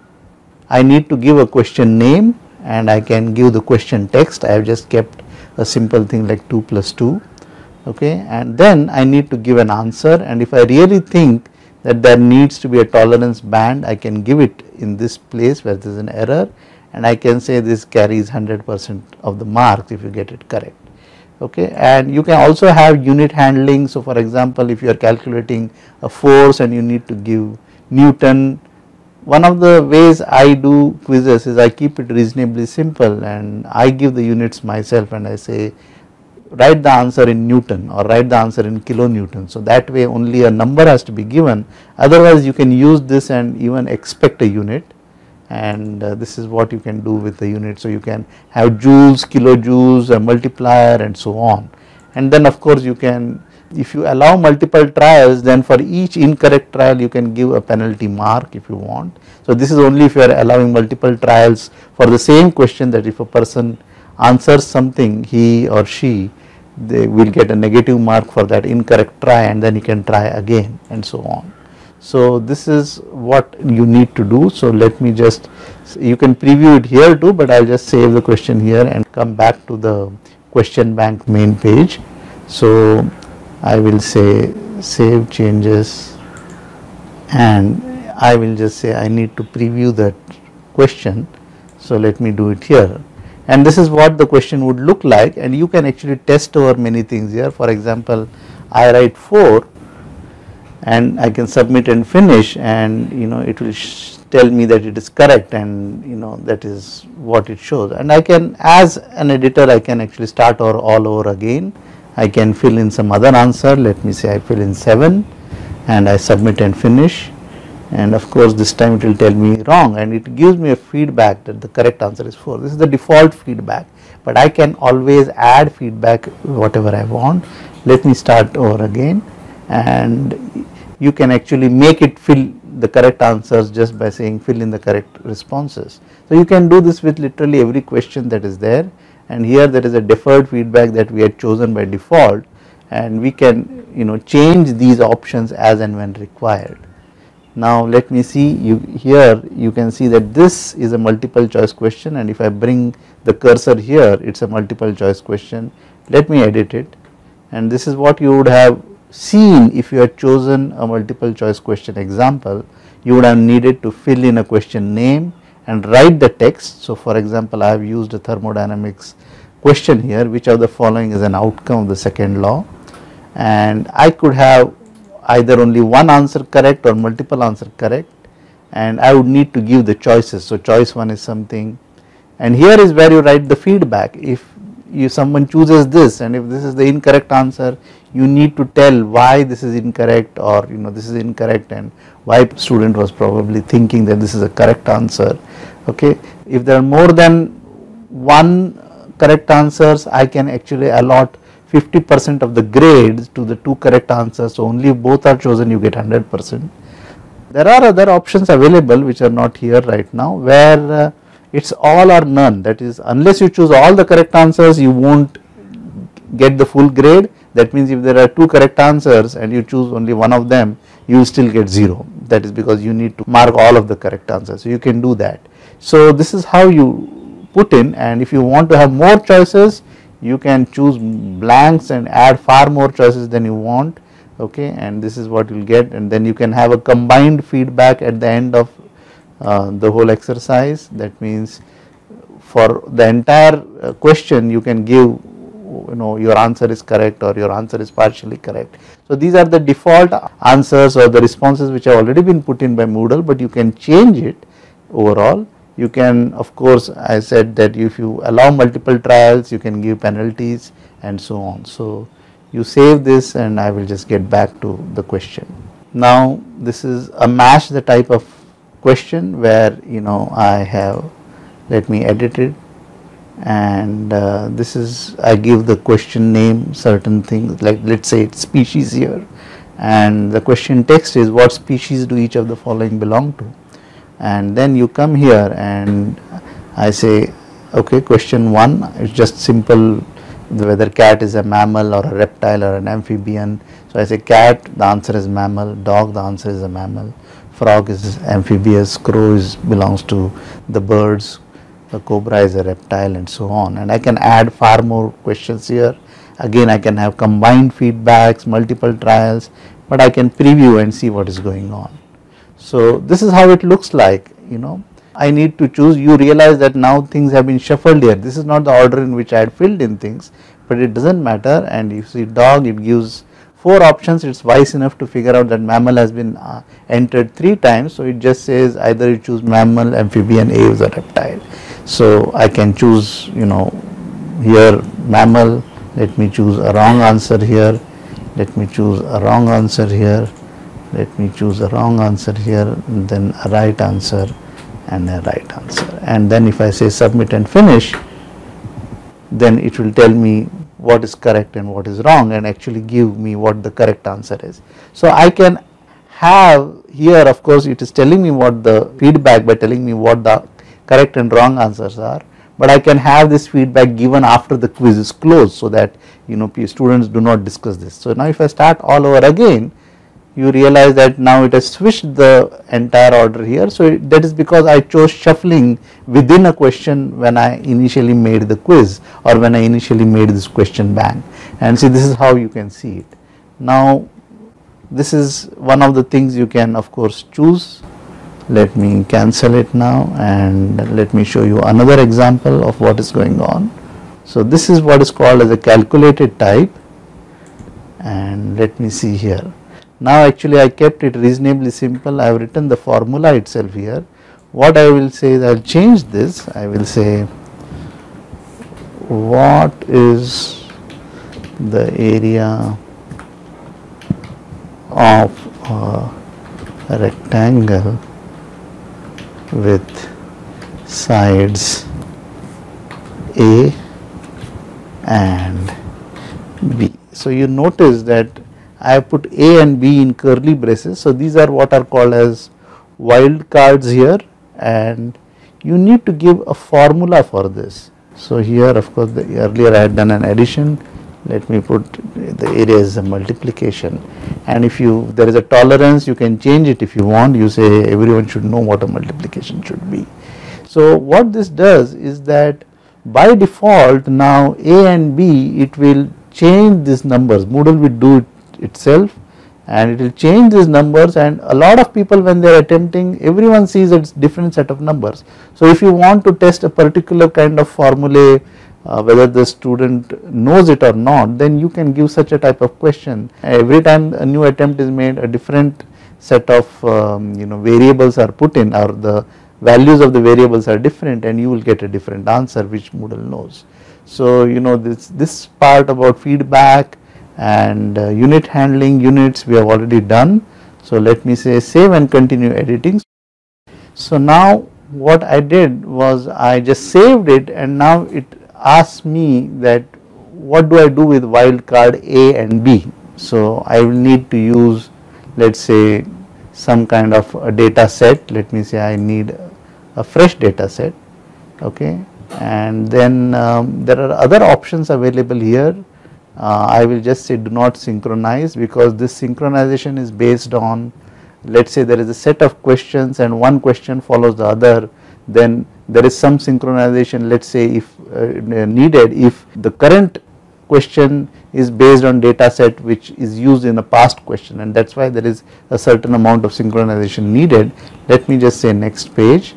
I need to give a question name, and I can give the question text. I have just kept a simple thing like 2 plus 2, okay, and then I need to give an answer, and if I really think that there needs to be a tolerance band, I can give it in this place where there is an error, and I can say this carries 100% of the marks if you get it correct. Okay, and you can also have unit handling. So for example, if you are calculating a force and you need to give Newton, one of the ways I do quizzes is I keep it reasonably simple, and I give the units myself, and I say write the answer in Newton or write the answer in kilonewton. So that way only a number has to be given, otherwise you can use this and even expect a unit, and this is what you can do with the unit. So you can have joules, kilojoules, a multiplier, and so on. And then of course you can, if you allow multiple trials, then for each incorrect trial you can give a penalty mark if you want. So this is only if you are allowing multiple trials for the same question, that if a person answers something, he or she, they will get a negative mark for that incorrect try, and then you can try again, and so on. So this is what you need to do. So let me just, you can preview it here too, but I will just save the question here and come back to the question bank main page. So I will say save changes, and I will just say I need to preview that question. So let me do it here, and this is what the question would look like, and you can actually test over many things here. For example, I write 4 and I can submit and finish, and it will tell me that it is correct, and that is what it shows. And I can, as an editor, I can actually start all over again. I can fill in some other answer. Let me say I fill in 7 and I submit and finish, and of course this time it will tell me wrong, and it gives me a feedback that the correct answer is 4. This is the default feedback, but I can always add feedback whatever I want. Let me start over again, and you can actually make it fill the correct answers just by saying fill in the correct responses. So you can do this with literally every question that is there, and here there is a deferred feedback that we had chosen by default, and we can change these options as and when required. Now let me see, here you can see that this is a multiple choice question, and if I bring the cursor here, it is a multiple choice question. Let me edit it, and this is what you would have seen if you had chosen a multiple choice question example. You would have needed to fill in a question name and write the text. So for example, I have used a thermodynamics question here, which of the following is an outcome of the second law, and I could have either only one answer correct or multiple answer correct, and I would need to give the choices. So choice 1 is something, and here is where you write the feedback. If someone chooses this, and if this is the incorrect answer, you need to tell why this is incorrect, or this is incorrect and why student was probably thinking that this is a correct answer. Okay, if there are more than one correct answers, I can actually allot 50% of the grades to the 2 correct answers. So only if both are chosen you get 100%. There are other options available which are not here right now, where it's all or none. That is, unless you choose all the correct answers, you won't get the full grade. That means if there are 2 correct answers and you choose only one of them, you will still get 0. That is because you need to mark all of the correct answers. So you can do that. So this is how you put in, and if you want to have more choices, you can choose blanks and add far more choices than you want. Okay, and this is what you will get, and then you can have a combined feedback at the end of the whole exercise. That means for the entire question you can give your answer is correct or your answer is partially correct. So these are the default answers or the responses which have already been put in by Moodle, but you can change it overall. You can, of course, I said that if you allow multiple trials, you can give penalties and so on. So you save this, and I will just get back to the question. Now this is a match the type of question where I have, let me edit it, and this is, I give the question name certain things, like let's say it's species here, and the question text is what species do each of the following belong to, and then you come here and I say okay, question 1 is just simple, whether cat is a mammal or a reptile or an amphibian. So I say cat, the answer is mammal, dog, the answer is a mammal, frog is amphibious, crow belongs to the birds, the cobra is a reptile, and so on. And I can add far more questions here. Again, I can have combined feedbacks, multiple trials, but I can preview and see what is going on. So this is how it looks like. I need to choose. You realize that now things have been shuffled here. This is not the order in which I had filled in things, but it doesn't matter. And you see dog, it gives 4 options. It's wise enough to figure out that mammal has been entered 3 times. So it just says either you choose mammal, amphibian, aves, or reptile. So I can choose here mammal. Let me choose a wrong answer here. Let me choose a wrong answer here. Let me choose a wrong answer here, and then a right answer and a right answer. And then if I say submit and finish, then it will tell me what is correct and what is wrong, and actually give me what the correct answer is. So I can have here, of course it is telling me what the feedback by telling me what the correct and wrong answers are, but I can have this feedback given after the quiz is closed, so that students do not discuss this. So now if I start all over again, you realize that now it has switched the entire order here. So that is because I chose shuffling within a question when I initially made the quiz, or when I initially made this question bank. And see, this is how you can see it. Now this is one of the things you can of course choose. Let me cancel it now and let me show you another example of what is going on. So this is what is called as a calculated type, and let me see here. Now actually I kept it reasonably simple. I have written the formula itself here. What I will say is I will change this. I will say what is the area of a rectangle with sides A and B. So you notice that I have put A and B in curly braces. So these are what are called as wild cards here, and you need to give a formula for this. So here of course earlier I had done an addition. Let me put the area as a multiplication, and if there is a tolerance, you can change it if you want. You say everyone should know what a multiplication should be. So what this does is that by default now A and B, it will change these numbers. Moodle will do it itself and it will change these numbers, and a lot of people when they are attempting, everyone sees a different set of numbers. So if you want to test a particular kind of formulae, whether the student knows it or not, then you can give such a type of question. Every time a new attempt is made, a different set of variables are put in, or the values of the variables are different, and you will get a different answer which Moodle knows. So this part about feedback and unit handling, units we have already done. So let me say save and continue editing. So now what I did was I just saved it, and now it asks me that what do I do with wildcard A and B. So I will need to use, let us say, some kind of a data set. Let me say I need a fresh data set, okay, and then there are other options available here. I will just say do not synchronize, because this synchronization is based on, let us say there is a set of questions and one question follows the other, then there is some synchronization, let us say if needed, if the current question is based on data set which is used in a past question, and that is why there is a certain amount of synchronization needed. Let me just say next page,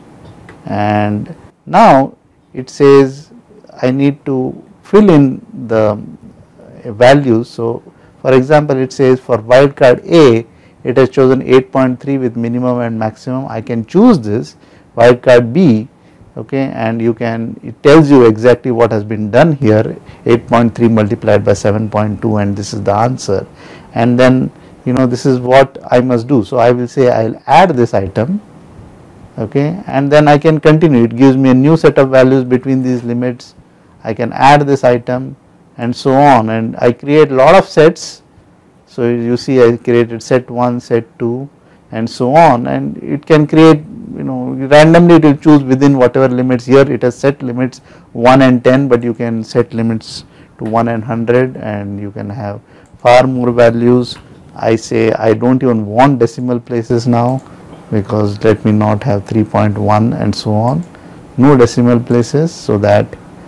and now it says I need to fill in the values. So for example, it says for wildcard A it has chosen 8.3 with minimum and maximum. I can choose this. Wildcard B, okay, and it tells you exactly what has been done here, 8.3 multiplied by 7.2, and this is the answer. And then this is what I must do. So I will say I will add this item, okay, and then I can continue. It gives me a new set of values between these limits. I can add this item and so on, and I create a lot of sets. So you see I created set 1, set 2 and so on, and it can create randomly, it will choose within whatever limits. Here it has set limits 1 and 10, but you can set limits to 1 and 100, and you can have far more values. I say I do not even want decimal places now, because let me not have 3.1 and so on, no decimal places, so that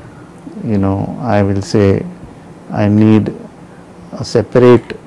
I will say I need a separate,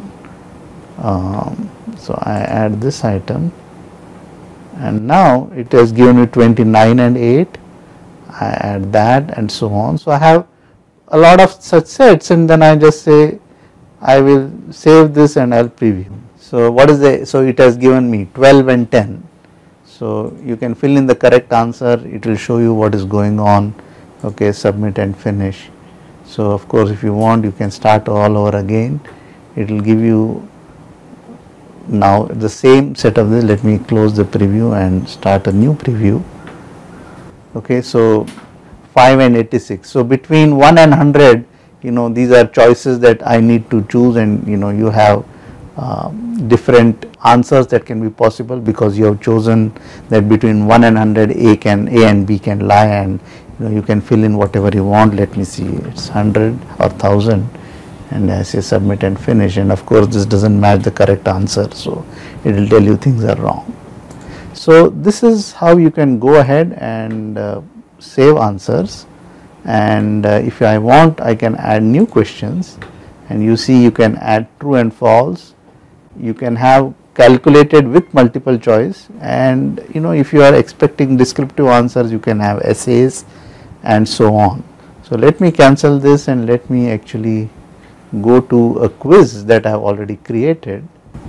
so I add this item, and now it has given me 29 and 8, I add that and so on. So I have a lot of such sets, and then I just say I will save this and I will preview. So what is so it has given me 12 and 10. So you can fill in the correct answer, it will show you what is going on, okay, submit and finish. So of course if you want, you can start all over again. It will give you now the same set of this. Let me close the preview and start a new preview. Okay, so 5 and 86. So between 1 and 100, these are choices that I need to choose, and you have different answers that can be possible, because you have chosen that between 1 and 100 A and B can lie, and you can fill in whatever you want. Let me see, it's 100 or 1000, and I say submit and finish, and of course this does not match the correct answer, so it will tell you things are wrong. So this is how you can go ahead and save answers, and if I want, I can add new questions, and you see you can add true and false, you can have calculated with multiple choice, and if you are expecting descriptive answers you can have essays and so on. So let me cancel this and let me actually go to a quiz that I have already created.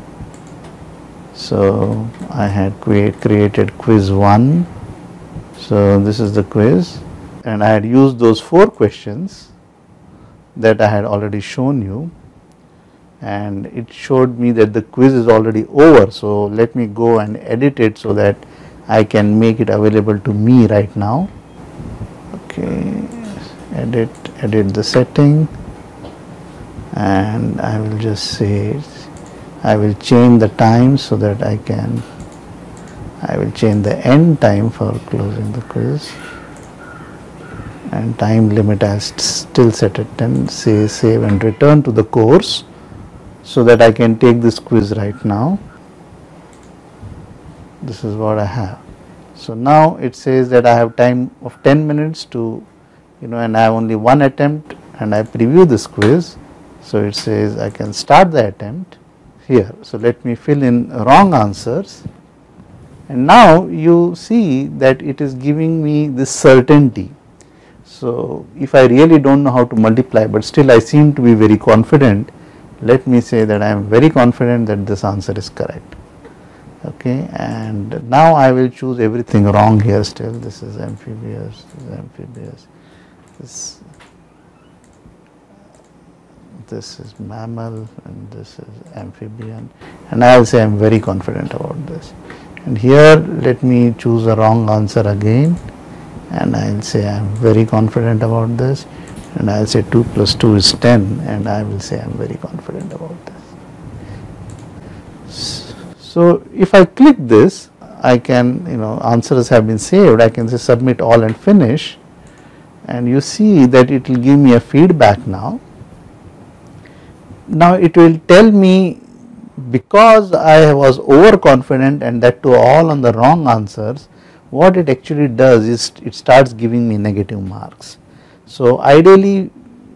So I had created quiz 1. So this is the quiz, and I had used those 4 questions that I had already shown you, and it showed me that the quiz is already over. So let me go and edit it so that I can make it available to me right now. Okay, edit the setting, and I will just say I will change the time so that I will change the end time for closing the quiz, and time limit I still set at 10. Say save and return to the course so that I can take this quiz right now. This is what I have. So now it says that I have time of 10 minutes to, and I have only one attempt, and I preview this quiz. So it says I can start the attempt here. So let me fill in wrong answers, and now you see that it is giving me this certainty. So if I really don't know how to multiply, but still I seem to be very confident, let me say that I am very confident that this answer is correct. Okay, and now I will choose everything wrong here still. This is amphibious, this is mammal, and this is amphibian, and I will say I am very confident about this. And here let me choose a wrong answer again, and I will say I am very confident about this, and I will say 2 plus 2 is 10, and I will say I am very confident about this. So if I click this, I can, answers have been saved, I can say submit all and finish, and you see that it will give me a feedback now. Now it will tell me, because I was overconfident and that too all on the wrong answers, what it actually does is it starts giving me negative marks. So ideally,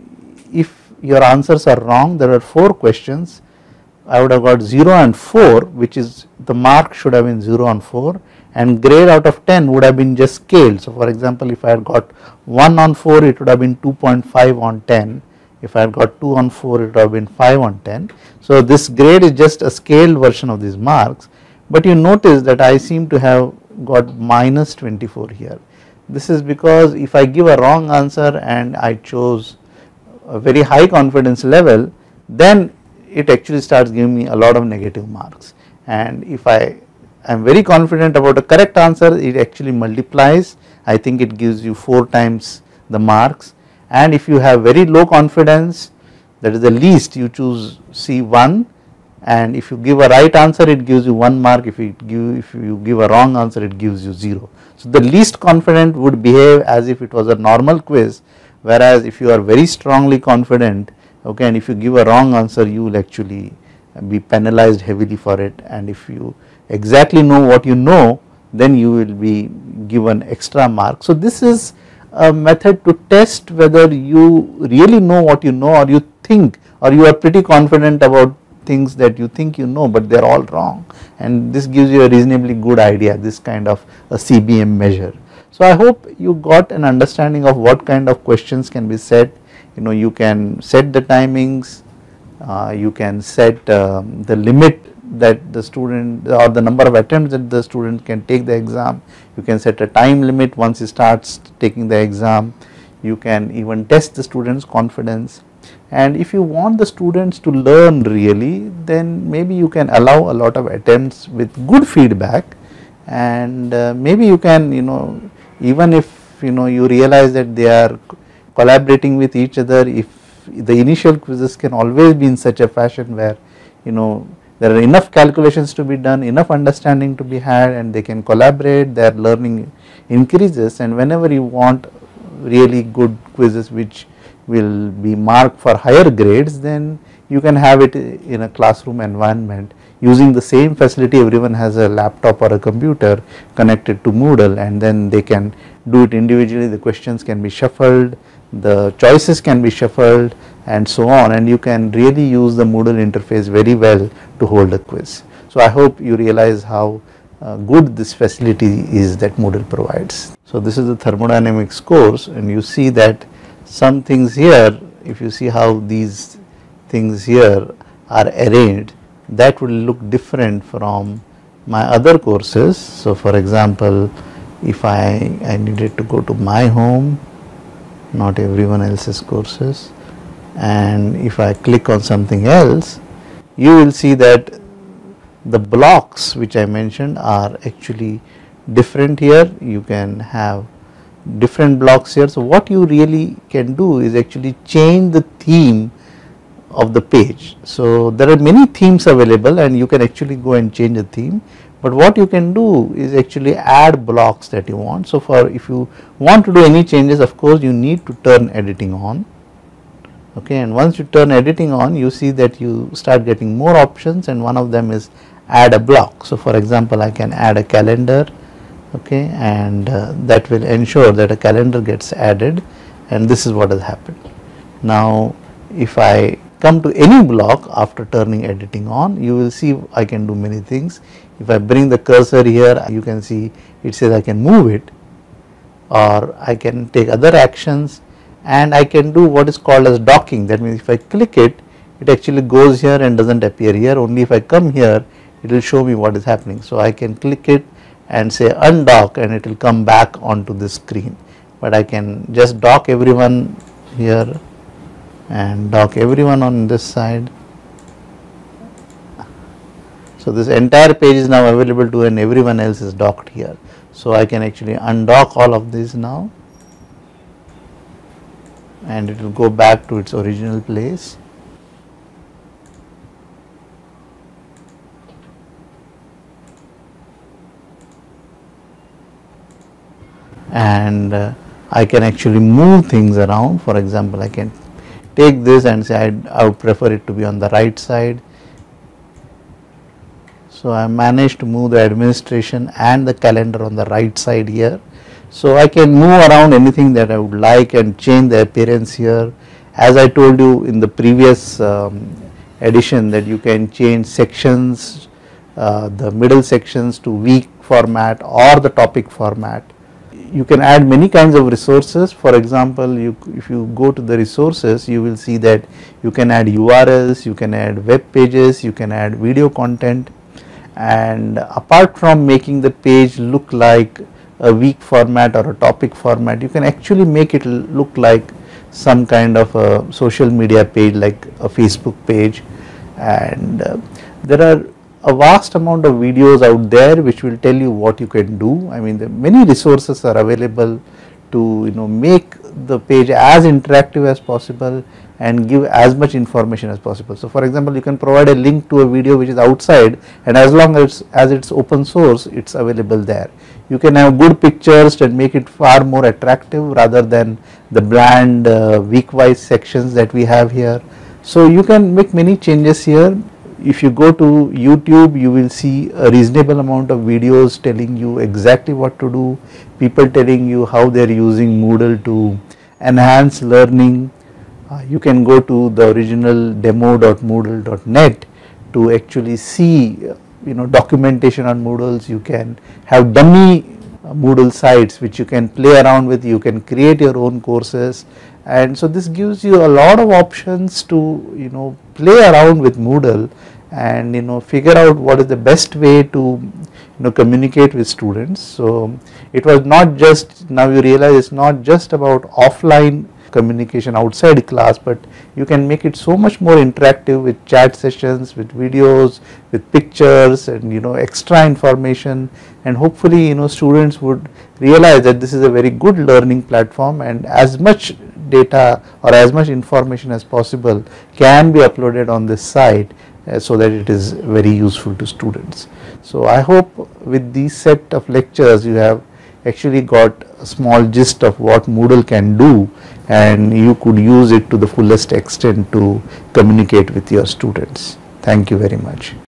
if your answers are wrong, there are 4 questions, I would have got 0 and 4, which is the mark should have been 0 and 4, and grade out of 10 would have been just scaled. So for example, if I had got 1 on 4, it would have been 2.5 on 10. If I had got 2 on 4, it would have been 5 on 10. So this grade is just a scaled version of these marks, but you notice that I seem to have got minus 24 here. This is because if I give a wrong answer and I chose a very high confidence level, then it actually starts giving me a lot of negative marks. And if I am very confident about a correct answer, it actually multiplies. I think it gives you 4 times the marks. And if you have very low confidence, that is the least, you choose C1, and if you give a right answer it gives you 1 mark, if you give a wrong answer it gives you 0. So the least confident would behave as if it was a normal quiz, whereas if you are very strongly confident, okay, and if you give a wrong answer you will actually be penalized heavily for it, and if you exactly know what you know, then you will be given extra mark. So this is a method to test whether you really know what you know, or you think, or you are pretty confident about things that you think you know, but they are all wrong, and this gives you a reasonably good idea, this kind of a CBM measure. So I hope you got an understanding of what kind of questions can be set. You can set the timings, you can set the limit that the student, or the number of attempts that the student can take the exam. You can set a time limit once he starts taking the exam. You can even test the student's confidence, and if you want the students to learn really, then maybe you can allow a lot of attempts with good feedback, and maybe you can, even if you realize that they are collaborating with each other, if the initial quizzes can always be in such a fashion where there are enough calculations to be done, enough understanding to be had, and they can collaborate, their learning increases, and whenever you want really good quizzes which will be marked for higher grades, then you can have it in a classroom environment using the same facility. Everyone has a laptop or a computer connected to Moodle, and then they can do it individually. The questions can be shuffled, the choices can be shuffled and so on, and you can really use the Moodle interface very well to hold a quiz. So I hope you realize how good this facility is that Moodle provides. So this is the thermodynamics course, and you see that some things here, if you see how these things here are arranged, that will look different from my other courses. So for example, if I needed to go to my home, not everyone else's courses, and if I click on something else, you will see that the blocks which I mentioned are actually different here. You can have different blocks here. So what you really can do is actually change the theme of the page. So there are many themes available, and you can actually go and change a theme, but what you can do is actually add blocks that you want. So for if you want to do any changes, of course you need to turn editing on, okay, and once you turn editing on, you see that you start getting more options, and one of them is add a block. So for example, I can add a calendar, okay, and that will ensure that a calendar gets added, and this is what has happened. Now if I come to any block after turning editing on, you will see I can do many things. If I bring the cursor here, you can see it says I can move it, or I can take other actions, and I can do what is called as docking. That means if I click it, it actually goes here and does not appear here. Only if I come here, it will show me what is happening. So I can click it and say undock, and it will come back onto this screen, but I can just dock everyone here and dock everyone on this side. So this entire page is now available to, and everyone else is docked here. So I can actually undock all of this now, and it will go back to its original place. And I can actually move things around. For example, I can take this and say I would prefer it to be on the right side. So I managed to move the administration and the calendar on the right side here. So I can move around anything that I would like and change the appearance here. As I told you in the previous edition, that you can change sections, the middle sections to week format or the topic format. You can add many kinds of resources. For example, if you go to the resources, you will see that you can add URLs, you can add web pages, you can add video content, and apart from making the page look like a week format or a topic format, you can actually make it look like some kind of a social media page, like a Facebook page. And there are a vast amount of videos out there which will tell you what you can do. I mean, many resources are available to make the page as interactive as possible and give as much information as possible. So for example, you can provide a link to a video which is outside, and as long as it's open source, it's available there. You can have good pictures and make it far more attractive rather than the bland week-wise sections that we have here. So you can make many changes here. If you go to YouTube, you will see a reasonable amount of videos telling you exactly what to do, people telling you how they are using Moodle to enhance learning. You can go to the original demo.moodle.net to actually see documentation on Moodles. You can have dummy Moodle sites which you can play around with. You can create your own courses, and so this gives you a lot of options to play around with Moodle and figure out what is the best way to communicate with students. So it was not just, now you realize it's not just about offline communication outside class, but you can make it so much more interactive with chat sessions, with videos, with pictures, and extra information, and hopefully students would realize that this is a very good learning platform, and as much data or as much information as possible can be uploaded on this site so that it is very useful to students. So I hope with these set of lectures you have actually got a small gist of what Moodle can do, and you could use it to the fullest extent to communicate with your students. Thank you very much.